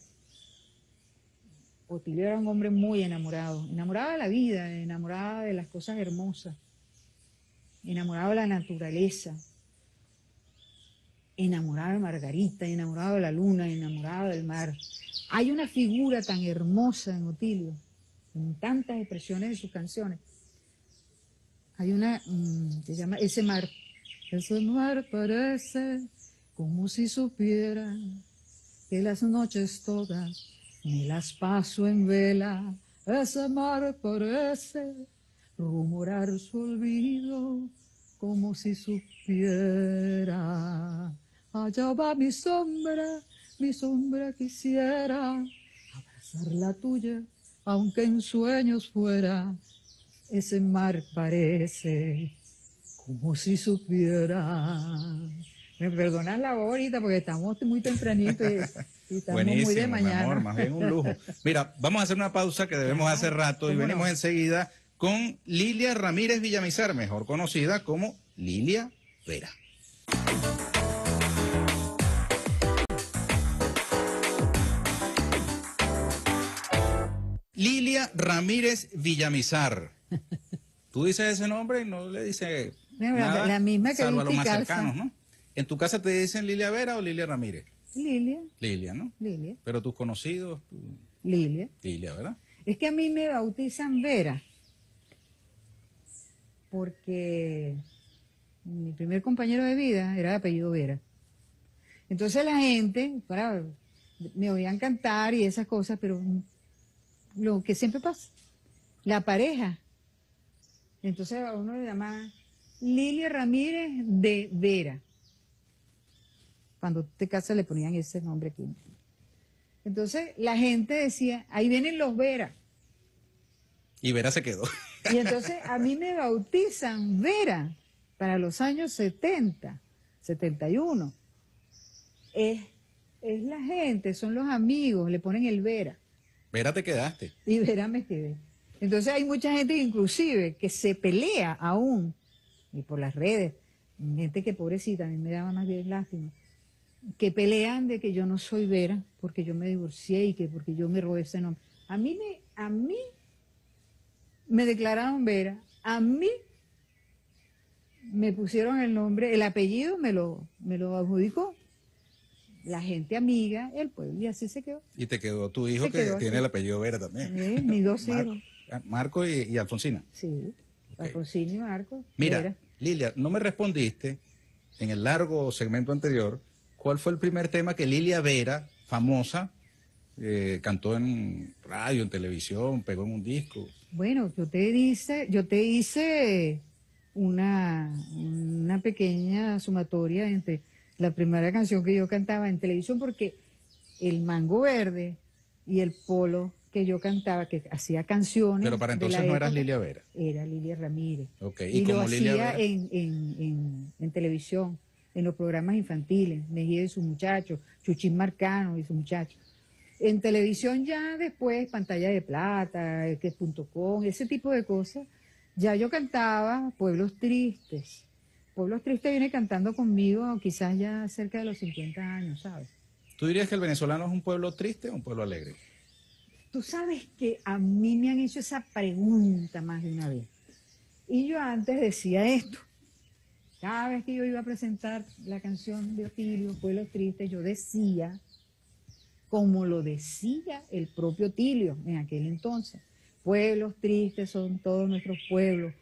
Speaker 2: Otilio era un hombre muy enamorado, enamorado de la vida, enamorado de las cosas hermosas, enamorado de la naturaleza, enamorado de Margarita, enamorado de la luna, enamorado del mar. Hay una figura tan hermosa en Otilio, en tantas expresiones de sus canciones. Hay una mmm, que se llama Ese mar. Ese mar parece como si supiera que las noches todas me las paso en vela. Ese mar parece rumorar su olvido como si supiera. Allá va mi sombra, mi sombra quisiera abrazar la tuya, aunque en sueños fuera. Ese mar parece como si supiera. Me perdonas la ahorita porque estamos muy tempranito y, y estamos
Speaker 3: Buenísimo,
Speaker 2: muy de mañana.
Speaker 3: Mi amor, más bien un lujo. Mira, vamos a hacer una pausa que debemos
Speaker 2: Ajá,
Speaker 3: hacer rato y venimos
Speaker 2: no?
Speaker 3: enseguida con Lilia Ramírez Villamizar, mejor conocida como Lilia Vera. Lilia Ramírez Villamizar. Tú dices ese nombre y no le dices
Speaker 2: La,
Speaker 3: nada,
Speaker 2: la misma que
Speaker 3: salvo a los más
Speaker 2: Calza.
Speaker 3: cercanos, ¿no? ¿En tu casa te dicen Lilia Vera o Lilia Ramírez?
Speaker 2: Lilia,
Speaker 3: Lilia, ¿no?
Speaker 2: Lilia,
Speaker 3: Pero tus conocidos, tú-
Speaker 2: Lilia.
Speaker 3: Lilia, ¿verdad?
Speaker 2: Es que a mí me bautizan Vera, porque mi primer compañero de vida era de apellido Vera. Entonces la gente, para, me oían cantar y esas cosas, pero lo que siempre pasa, la pareja. Entonces a uno le llama Lilia Ramírez de Vera. Cuando te casas le ponían ese nombre aquí. Entonces la gente decía, ahí vienen los Vera.
Speaker 3: Y Vera se quedó.
Speaker 2: Y entonces a mí me bautizan Vera para los años setenta, setenta y uno. Es, es la gente, son los amigos, le ponen el Vera.
Speaker 3: Vera te quedaste.
Speaker 2: Y Vera me quedé. Entonces hay mucha gente inclusive que se pelea aún, y por las redes, gente que pobrecita, a mí me daba más bien lástima, que pelean de que yo no soy Vera, porque yo me divorcié y que porque yo me robé ese nombre. A mí me, a mí me declararon Vera, a mí me pusieron el nombre, el apellido me lo, me lo adjudicó la gente amiga, el pueblo, y así se quedó.
Speaker 3: Y te quedó tu hijo
Speaker 2: Se
Speaker 3: que
Speaker 2: quedó
Speaker 3: tiene
Speaker 2: así.
Speaker 3: el apellido Vera también.
Speaker 2: Eh, mis dos
Speaker 3: Mar-
Speaker 2: hijos.
Speaker 3: Marco y, y Alfonsina.
Speaker 2: Sí,
Speaker 3: Ok.
Speaker 2: Alfonsín y Marco.
Speaker 3: Mira,
Speaker 2: Vera.
Speaker 3: Lilia, no me respondiste en el largo segmento anterior cuál fue el primer tema que Lilia Vera, famosa, eh, cantó en radio, en televisión, pegó en un disco.
Speaker 2: Bueno, yo te hice, yo te hice una, una pequeña sumatoria entre la primera canción que yo cantaba en televisión, porque el Mango Verde y el Polo que yo cantaba, que hacía canciones.
Speaker 3: Pero para
Speaker 2: de
Speaker 3: entonces
Speaker 2: la
Speaker 3: no eras
Speaker 2: época,
Speaker 3: Lilia Vera.
Speaker 2: Era Lilia Ramírez.
Speaker 3: Ok,
Speaker 2: Y,
Speaker 3: y
Speaker 2: lo
Speaker 3: como Lilia
Speaker 2: hacía
Speaker 3: Vera.
Speaker 2: en, en, en, en televisión, en los programas infantiles, Mejía y sus muchachos, Chuchín Marcano y sus muchachos. En televisión ya después, Pantalla de Plata, que es punto com, ese tipo de cosas, ya yo cantaba Pueblos Tristes. Pueblos Tristes viene cantando conmigo quizás ya cerca de los cincuenta años, ¿sabes?
Speaker 3: ¿Tú dirías que el venezolano es un pueblo triste o un pueblo alegre?
Speaker 2: Tú sabes que a mí me han hecho esa pregunta más de una vez. Y yo antes decía esto. Cada vez que yo iba a presentar la canción de Otilio, Pueblos Tristes, yo decía, como lo decía el propio Otilio en aquel entonces, pueblos tristes son todos nuestros pueblos,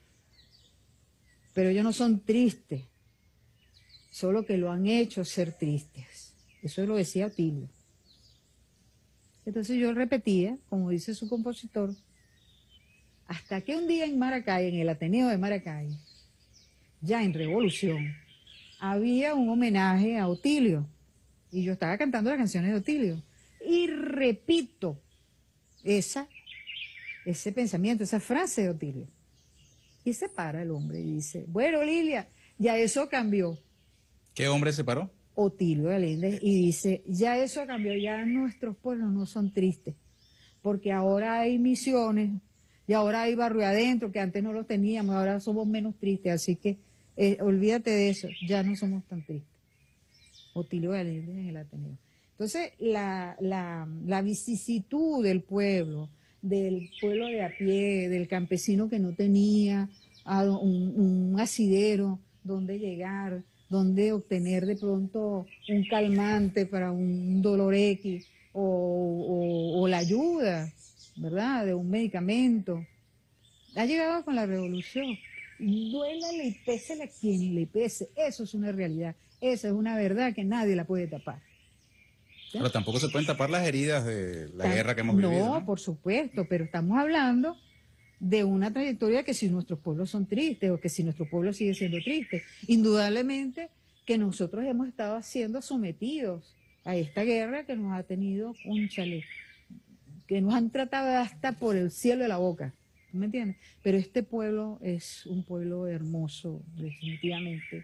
Speaker 2: pero ellos no son tristes, solo que lo han hecho ser tristes. Eso lo decía Otilio. Entonces yo repetía, como dice su compositor, hasta que un día en Maracay, en el Ateneo de Maracay, ya en Revolución, había un homenaje a Otilio, y yo estaba cantando las canciones de Otilio, y repito esa, ese pensamiento, esa frase de Otilio. Y se para el hombre y dice, bueno, Lilia, ya eso cambió.
Speaker 3: ¿Qué hombre se paró?
Speaker 2: Otilio Galíndez, y dice, ya eso cambió, ya nuestros pueblos no son tristes, porque ahora hay misiones, y ahora hay barrio adentro, que antes no los teníamos, ahora somos menos tristes, así que eh, olvídate de eso, ya no somos tan tristes. Otilio Galíndez en el Ateneo. Entonces, la, la, la vicisitud del pueblo, del pueblo de a pie, del campesino que no tenía a un, un asidero donde llegar, donde obtener de pronto un calmante para un dolor X o, o, o la ayuda, ¿verdad?, de un medicamento. Ha llegado con la revolución. Duélale y pésele a quien le pese. Eso es una realidad. Esa es una verdad que nadie la puede tapar. ¿Ya?
Speaker 3: Pero tampoco se pueden tapar las heridas de la
Speaker 2: Ta-
Speaker 3: guerra que hemos
Speaker 2: no,
Speaker 3: vivido, ¿no?
Speaker 2: por supuesto, pero estamos hablando de una trayectoria que si nuestros pueblos son tristes o que si nuestro pueblo sigue siendo triste, indudablemente que nosotros hemos estado siendo sometidos a esta guerra que nos ha tenido, cónchale, que nos han tratado hasta por el cielo de la boca, ¿me entiendes? Pero este pueblo es un pueblo hermoso, definitivamente.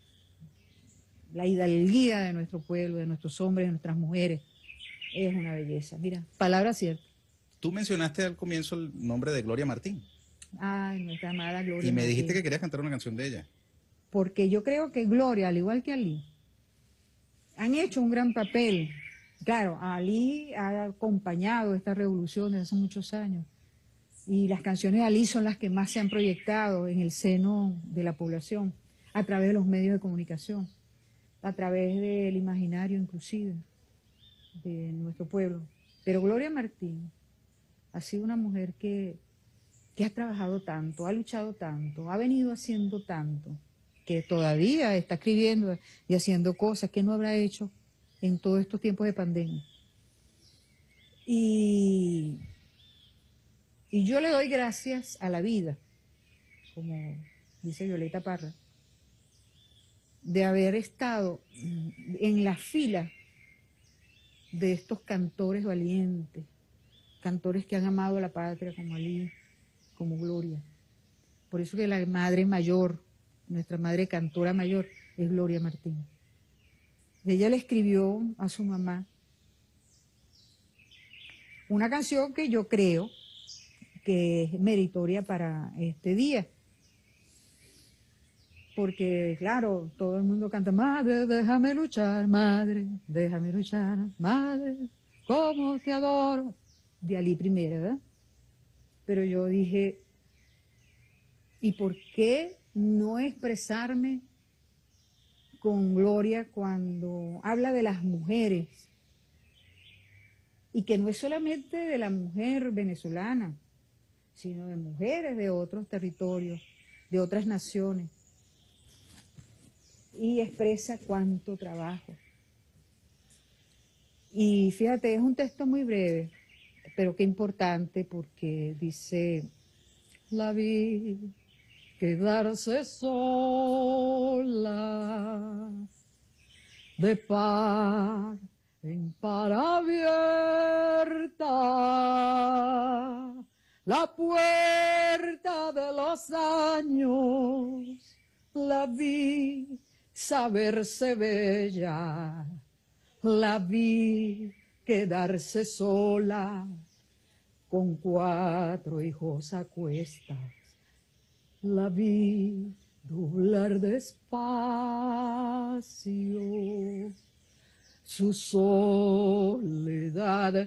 Speaker 2: La hidalguía de nuestro pueblo, de nuestros hombres, de nuestras mujeres, es una belleza. Mira, palabra cierta.
Speaker 3: Tú mencionaste al comienzo el nombre de Gloria Martín
Speaker 2: Ay, nuestra amada Gloria
Speaker 3: y me
Speaker 2: Martín.
Speaker 3: dijiste que querías cantar una canción de ella.
Speaker 2: Porque yo creo que Gloria, al igual que Ali, han hecho un gran papel. Claro, Ali ha acompañado esta revolución desde hace muchos años. Y las canciones de Ali son las que más se han proyectado en el seno de la población, a través de los medios de comunicación, a través del imaginario inclusive. de nuestro pueblo. Pero Gloria Martín ha sido una mujer que, que ha trabajado tanto, ha luchado tanto, ha venido haciendo tanto, que todavía está escribiendo y haciendo cosas que no habrá hecho en todos estos tiempos de pandemia. Y, y yo le doy gracias a la vida, como dice Violeta Parra, de haber estado en la fila de estos cantores valientes, cantores que han amado a la patria como Ali, como Gloria. Por eso que la madre mayor, nuestra madre cantora mayor, es Gloria Martín. Ella le escribió a su mamá una canción que yo creo que es meritoria para este día. Porque, claro, todo el mundo canta, madre, déjame luchar, madre, déjame luchar, madre, cómo te adoro. De Ali primero, ¿verdad? Pero yo dije, ¿y por qué no expresarme con Gloria cuando habla de las mujeres? Y que no es solamente de la mujer venezolana, sino de mujeres de otros territorios, de otras naciones. Y expresa cuánto trabajo. Y fíjate, es un texto muy breve, pero qué importante porque dice, la vi quedarse sola, de par en par abierta, la puerta de los años, la vi saberse bella, la vi quedarse sola, con cuatro hijos a cuestas, la vi doblar despacio su soledad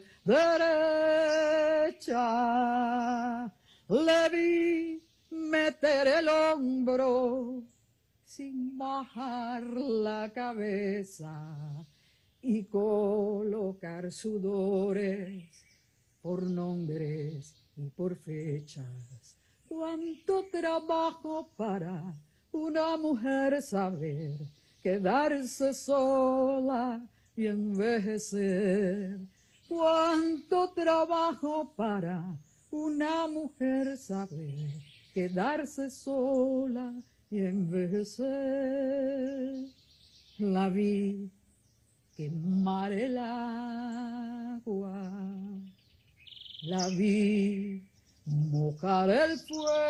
Speaker 2: derecha, le vi meter el hombro sin bajar la cabeza y colocar sudores por nombres y por fechas. Cuánto trabajo para una mujer saber quedarse sola y envejecer. Cuánto trabajo para una mujer saber quedarse sola y envejecer. La vi quemar el agua, la vi mojar el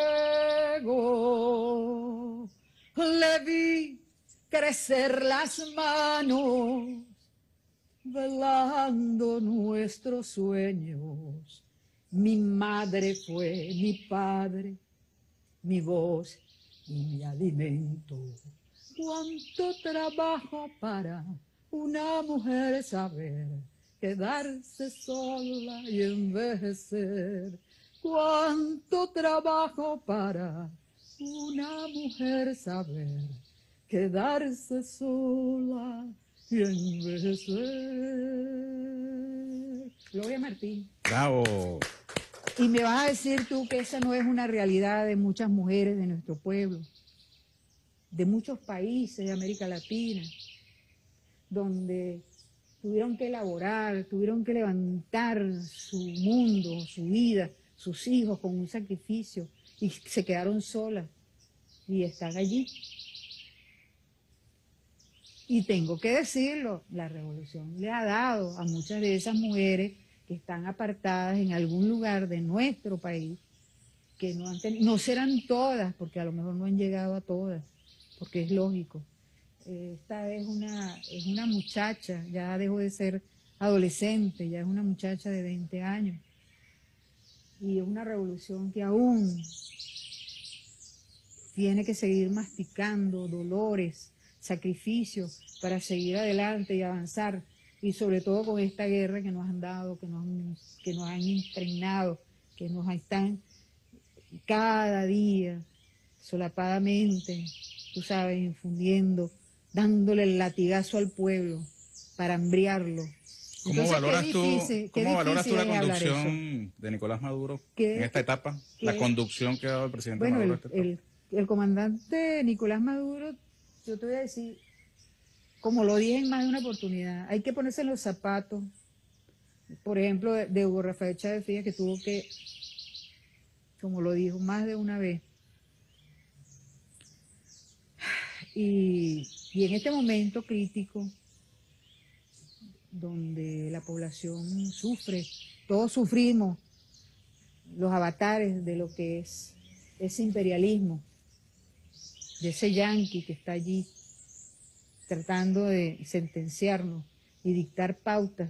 Speaker 2: fuego, le vi crecer las manos, velando nuestros sueños. Mi madre fue mi padre, mi voz y mi alimento. Cuánto trabajo para una mujer saber quedarse sola y envejecer. Cuánto trabajo para una mujer saber quedarse sola y envejecer. Gloria Martín.
Speaker 3: Bravo.
Speaker 2: Y me vas a decir tú que esa no es una realidad de muchas mujeres de nuestro pueblo, de muchos países de América Latina, donde tuvieron que elaborar, tuvieron que levantar su mundo, su vida, sus hijos con un sacrificio y se quedaron solas y están allí. Y tengo que decirlo, la revolución le ha dado a muchas de esas mujeres que están apartadas en algún lugar de nuestro país, que no han tenido, no serán todas, porque a lo mejor no han llegado a todas, porque es lógico. Esta es una, es una muchacha, ya dejó de ser adolescente, ya es una muchacha de veinte años. Y es una revolución que aún tiene que seguir masticando dolores, sacrificios para seguir adelante y avanzar. Y sobre todo con esta guerra que nos han dado, que nos, que nos han impregnado, que nos están cada día solapadamente, tú sabes, infundiendo, dándole el latigazo al pueblo para hambriarlo
Speaker 3: ¿Cómo
Speaker 2: Entonces,
Speaker 3: valoras
Speaker 2: qué
Speaker 3: tú,
Speaker 2: difícil, qué
Speaker 3: cómo valoras tú
Speaker 2: difícil
Speaker 3: la
Speaker 2: es hablar eso.
Speaker 3: conducción de Nicolás Maduro
Speaker 2: ¿Qué-
Speaker 3: en esta etapa?
Speaker 2: qué-
Speaker 3: La conducción que ha dado el presidente
Speaker 2: Bueno,
Speaker 3: Maduro en
Speaker 2: el,
Speaker 3: esta etapa.
Speaker 2: el, el comandante Nicolás Maduro, yo te voy a decir, como lo dije en más de una oportunidad, hay que ponerse en los zapatos, por ejemplo, de, de Hugo Rafael Chávez Frías, que tuvo que, como lo dijo más de una vez, y, y en este momento crítico, donde la población sufre, todos sufrimos los avatares de lo que es ese imperialismo, de ese yanqui que está allí tratando de sentenciarnos y dictar pautas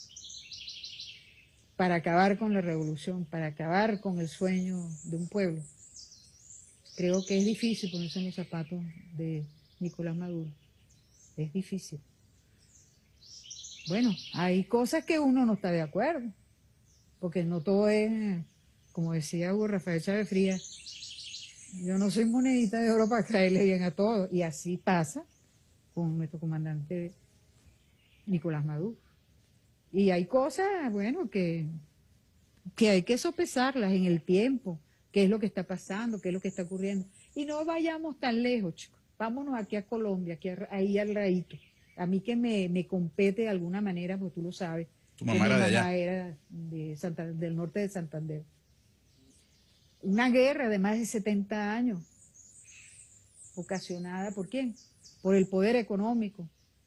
Speaker 2: para acabar con la revolución, para acabar con el sueño de un pueblo. Creo que es difícil ponerse en los zapatos de Nicolás Maduro. Es difícil. Bueno, hay cosas que uno no está de acuerdo, porque no todo es, como decía Hugo Rafael Chávez Frías, yo no soy monedita de oro para caerle bien a todos. Y así pasa con nuestro comandante Nicolás Maduro. Y hay cosas, bueno, que, que hay que sopesarlas en el tiempo, qué es lo que está pasando, qué es lo que está ocurriendo. Y no vayamos tan lejos, chicos. Vámonos aquí a Colombia, aquí a- ahí al radito. A mí que me, me compete de alguna manera, porque tú lo sabes,
Speaker 3: Tu
Speaker 2: que
Speaker 3: mamá
Speaker 2: mi
Speaker 3: era de
Speaker 2: mamá
Speaker 3: allá.
Speaker 2: era de Santa- del norte de Santander. Una guerra de más de setenta años, ocasionada ¿por quién? Por el poder económico.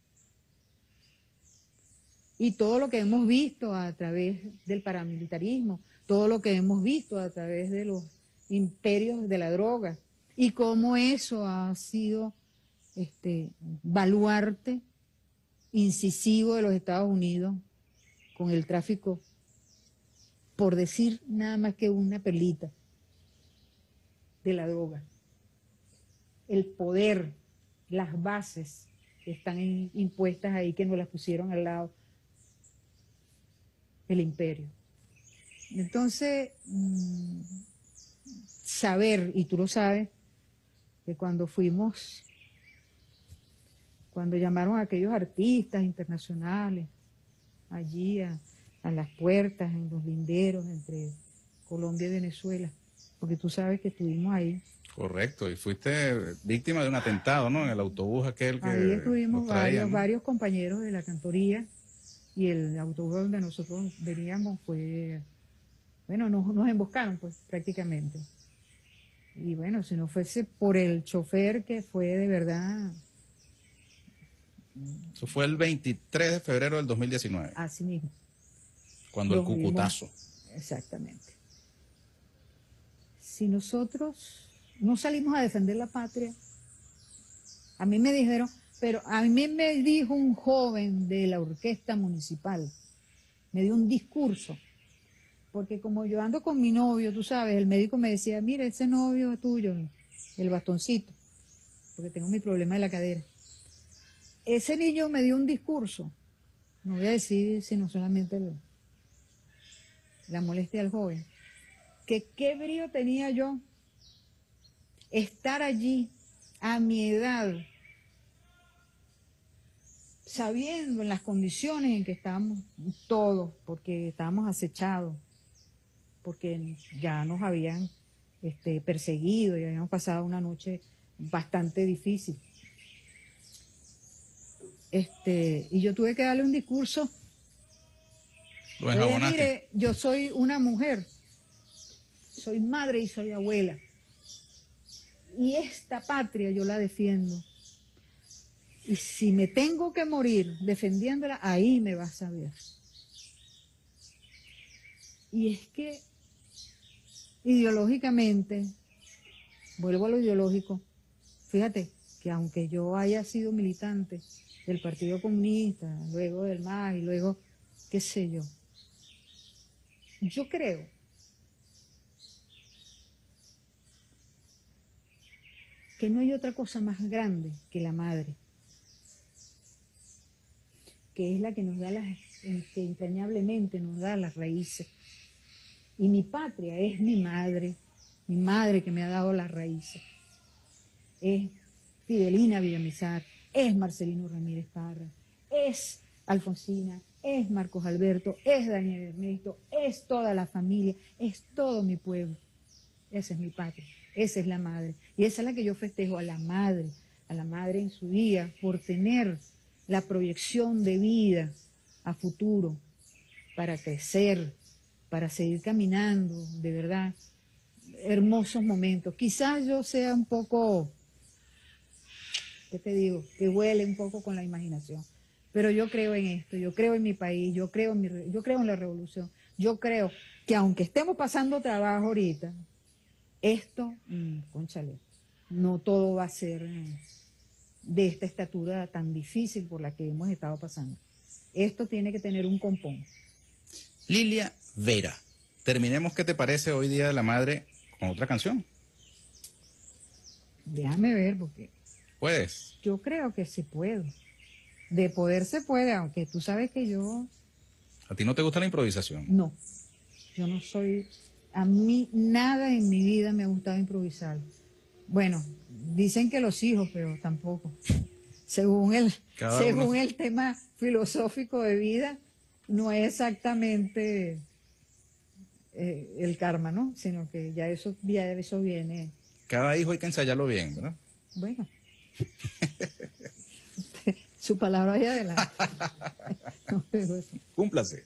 Speaker 2: Y todo lo que hemos visto a través del paramilitarismo, todo lo que hemos visto a través de los imperios de la droga, y cómo eso ha sido este baluarte incisivo de los Estados Unidos con el tráfico, por decir nada más que una perlita, de la droga. El poder, las bases que están en- impuestas ahí, que nos las pusieron al lado el imperio. Entonces, mm, saber, y tú lo sabes, que cuando fuimos, cuando llamaron a aquellos artistas internacionales allí a, a las puertas, en los linderos entre Colombia y Venezuela, porque tú sabes que estuvimos ahí.
Speaker 3: Correcto, y fuiste víctima de un atentado, ¿no? En el autobús aquel
Speaker 2: Ahí
Speaker 3: que
Speaker 2: estuvimos
Speaker 3: nos traían,
Speaker 2: varios,
Speaker 3: ¿no?
Speaker 2: varios compañeros de la cantoría, y el autobús donde nosotros veníamos fue, bueno, nos, nos emboscaron pues prácticamente. Y bueno, si no fuese por el chofer, que fue de verdad
Speaker 3: Eso fue el veintitrés de febrero del dos mil diecinueve,
Speaker 2: así mismo.
Speaker 3: cuando el
Speaker 2: Los vimos
Speaker 3: Cucutazo.
Speaker 2: exactamente. Si nosotros no salimos a defender la patria, a mí me dijeron, pero a mí me dijo un joven de la orquesta municipal, me dio un discurso, porque como yo ando con mi novio, tú sabes, el médico me decía, mira, ese novio es tuyo, el bastoncito, porque tengo mi problema de la cadera. Ese niño me dio un discurso, no voy a decir sino solamente el- la molestia del joven, que qué brío tenía yo estar allí a mi edad, sabiendo en las condiciones en que estábamos todos, porque estábamos acechados, porque ya nos habían este, perseguido y habíamos pasado una noche bastante difícil. Este, y yo tuve que darle un discurso.
Speaker 3: Lo
Speaker 2: Oye,
Speaker 3: enjabonaste.
Speaker 2: mire, yo soy una mujer, soy madre y soy abuela. Y esta patria yo la defiendo. Y si me tengo que morir defendiéndola, ahí me vas a ver. Y es que ideológicamente, vuelvo a lo ideológico, fíjate que aunque yo haya sido militante del Partido Comunista, luego del M A S y luego, qué sé yo, yo creo que no hay otra cosa más grande que la madre, que es la que nos da las, que entrañablemente nos da las raíces. Y mi patria es mi madre, mi madre que me ha dado las raíces. Es Fidelina Villamizar, es Marcelino Ramírez Parra, es Alfonsina, es Marcos Alberto, es Daniel Ernesto, es toda la familia, es todo mi pueblo. Esa es mi patria, esa es la madre. Y esa es la que yo festejo, a la madre, a la madre en su día, por tener la proyección de vida a futuro, para crecer, para seguir caminando, de verdad. Hermosos momentos. Quizás yo sea un poco, ¿qué te digo? Que huele un poco con la imaginación. Pero yo creo en esto, yo creo en mi país, yo creo en, mi, yo creo en la revolución. Yo creo que aunque estemos pasando trabajo ahorita, esto, mmm, cónchale, no todo va a ser eh, de esta estatura tan difícil por la que hemos estado pasando. Esto tiene que tener un compón.
Speaker 3: Lilia Vera, terminemos, ¿qué te parece hoy Día de la Madre con otra canción?
Speaker 2: Déjame ver, porque
Speaker 3: ¿Puedes?
Speaker 2: yo creo que se puede. De poder se puede, aunque tú sabes que yo...
Speaker 3: ¿A ti no te gusta la improvisación?
Speaker 2: No, yo no soy... A mí nada en mi vida me ha gustado improvisar. Bueno, dicen que los hijos, pero tampoco. Según el, según uno... el tema filosófico de vida, no es exactamente eh, el karma, ¿no? Sino que ya eso, ya eso viene...
Speaker 3: Cada hijo hay que ensayarlo bien, ¿verdad?
Speaker 2: Bueno. Su palabra ahí adelante. No, pero eso.
Speaker 3: Cúmplase.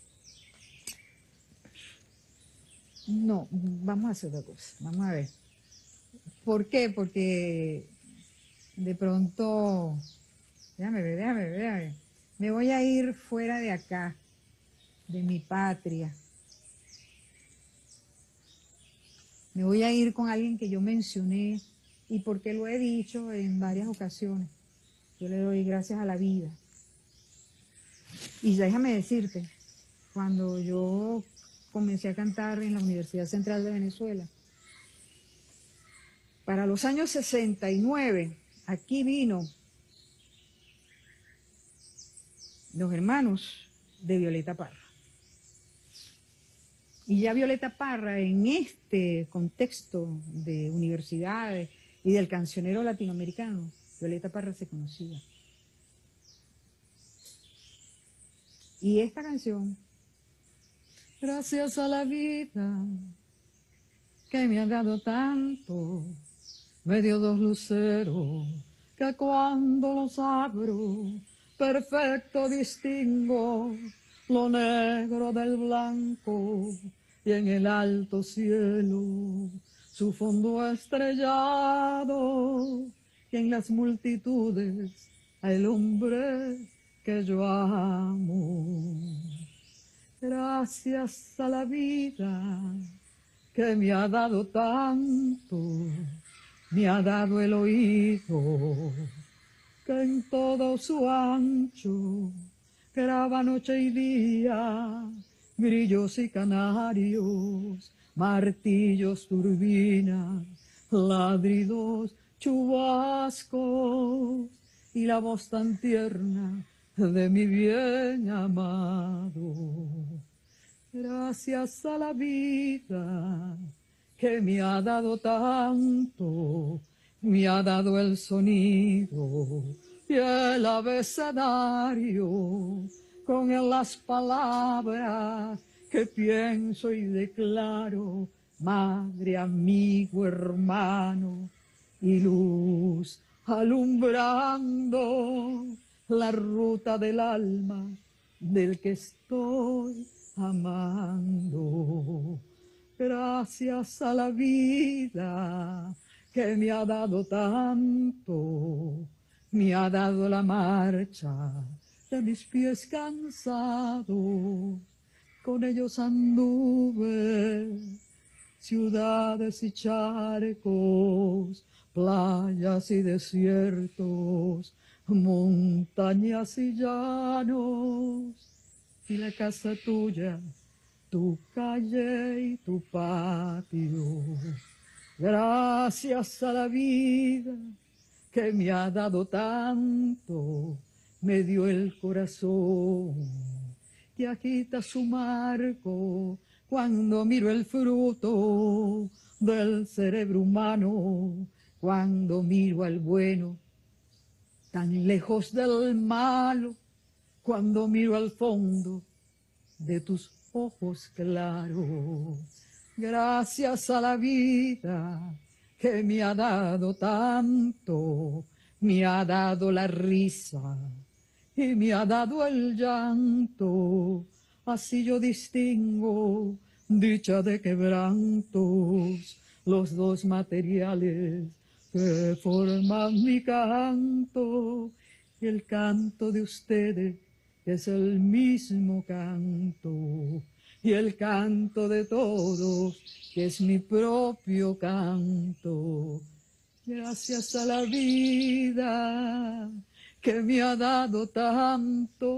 Speaker 2: No, vamos a hacer otra cosa. Vamos a ver. ¿Por qué? Porque de pronto, déjame ver, déjame ver, déjame ver. Me voy a ir fuera de acá, de mi patria. Me voy a ir con alguien que yo mencioné y porque lo he dicho en varias ocasiones. Yo le doy gracias a la vida. Y déjame decirte, cuando yo comencé a cantar en la Universidad Central de Venezuela, para los años sesenta y nueve, aquí vino los hermanos de Violeta Parra. Y ya Violeta Parra, en este contexto de universidades y del cancionero latinoamericano, Violeta Parra se conocía. Y esta canción, gracias a la vida que me ha dado tanto, me dio dos luceros que cuando los abro, perfecto distingo lo negro del blanco y en el alto cielo su fondo estrellado y en las multitudes al hombre que yo amo. Gracias a la vida que me ha dado tanto, me ha dado el oído que en todo su ancho graba noche y día, grillos y canarios, martillos, turbinas, ladridos, chubascos y la voz tan tierna de mi bien amado. Gracias a la vida que me ha dado tanto, me ha dado el sonido y el abecedario con las palabras que pienso y declaro, madre, amigo, hermano y luz alumbrando la ruta del alma del que estoy amando. Gracias a la vida que me ha dado tanto, me ha dado la marcha de mis pies cansados, con ellos anduve ciudades y charcos, playas y desiertos, montañas y llanos, y la casa tuya, tu calle y tu patio. Gracias a la vida que me ha dado tanto, me dio el corazón que agita su marco cuando miro el fruto del cerebro humano, cuando miro al bueno tan lejos del malo, cuando miro al fondo de tus ojos claros. Gracias a la vida que me ha dado tanto, me ha dado la risa y me ha dado el llanto. Así yo distingo dicha de quebrantos, los dos materiales que forman mi canto. El canto de ustedes es el mismo canto, y el canto de todos, que es mi propio canto. Gracias a la vida que me ha dado tanto.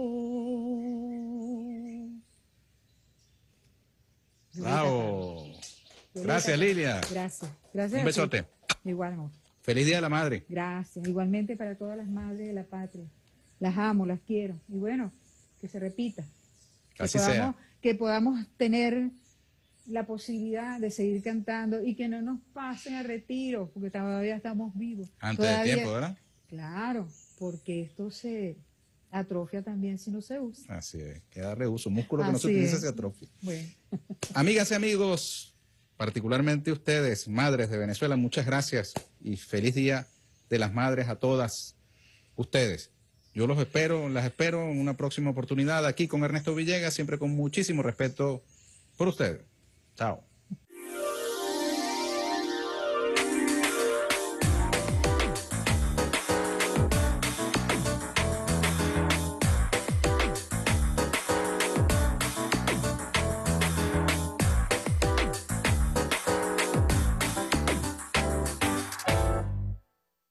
Speaker 3: Bravo. Gracias, Lilia.
Speaker 2: Gracias. Gracias.
Speaker 3: Un besote.
Speaker 2: Igual, amor.
Speaker 3: Feliz Día de la Madre.
Speaker 2: Gracias. Igualmente para todas las madres de la patria. Las amo, las quiero. Y bueno, que se repita. Que
Speaker 3: Así
Speaker 2: podamos,
Speaker 3: sea.
Speaker 2: que podamos tener la posibilidad de seguir cantando y que no nos pasen a retiro, porque todavía estamos vivos.
Speaker 3: Antes
Speaker 2: Todavía,
Speaker 3: de tiempo, ¿verdad?
Speaker 2: Claro, porque esto se atrofia también si no se usa.
Speaker 3: Así es, que darle uso. Músculo que no se
Speaker 2: Así
Speaker 3: utiliza
Speaker 2: es.
Speaker 3: se atrofia.
Speaker 2: Bueno.
Speaker 3: Amigas y amigos, particularmente ustedes, madres de Venezuela, muchas gracias y feliz Día de las Madres a todas ustedes. Yo los espero, las espero en una próxima oportunidad aquí con Ernesto Villegas, siempre con muchísimo respeto por ustedes. Chao.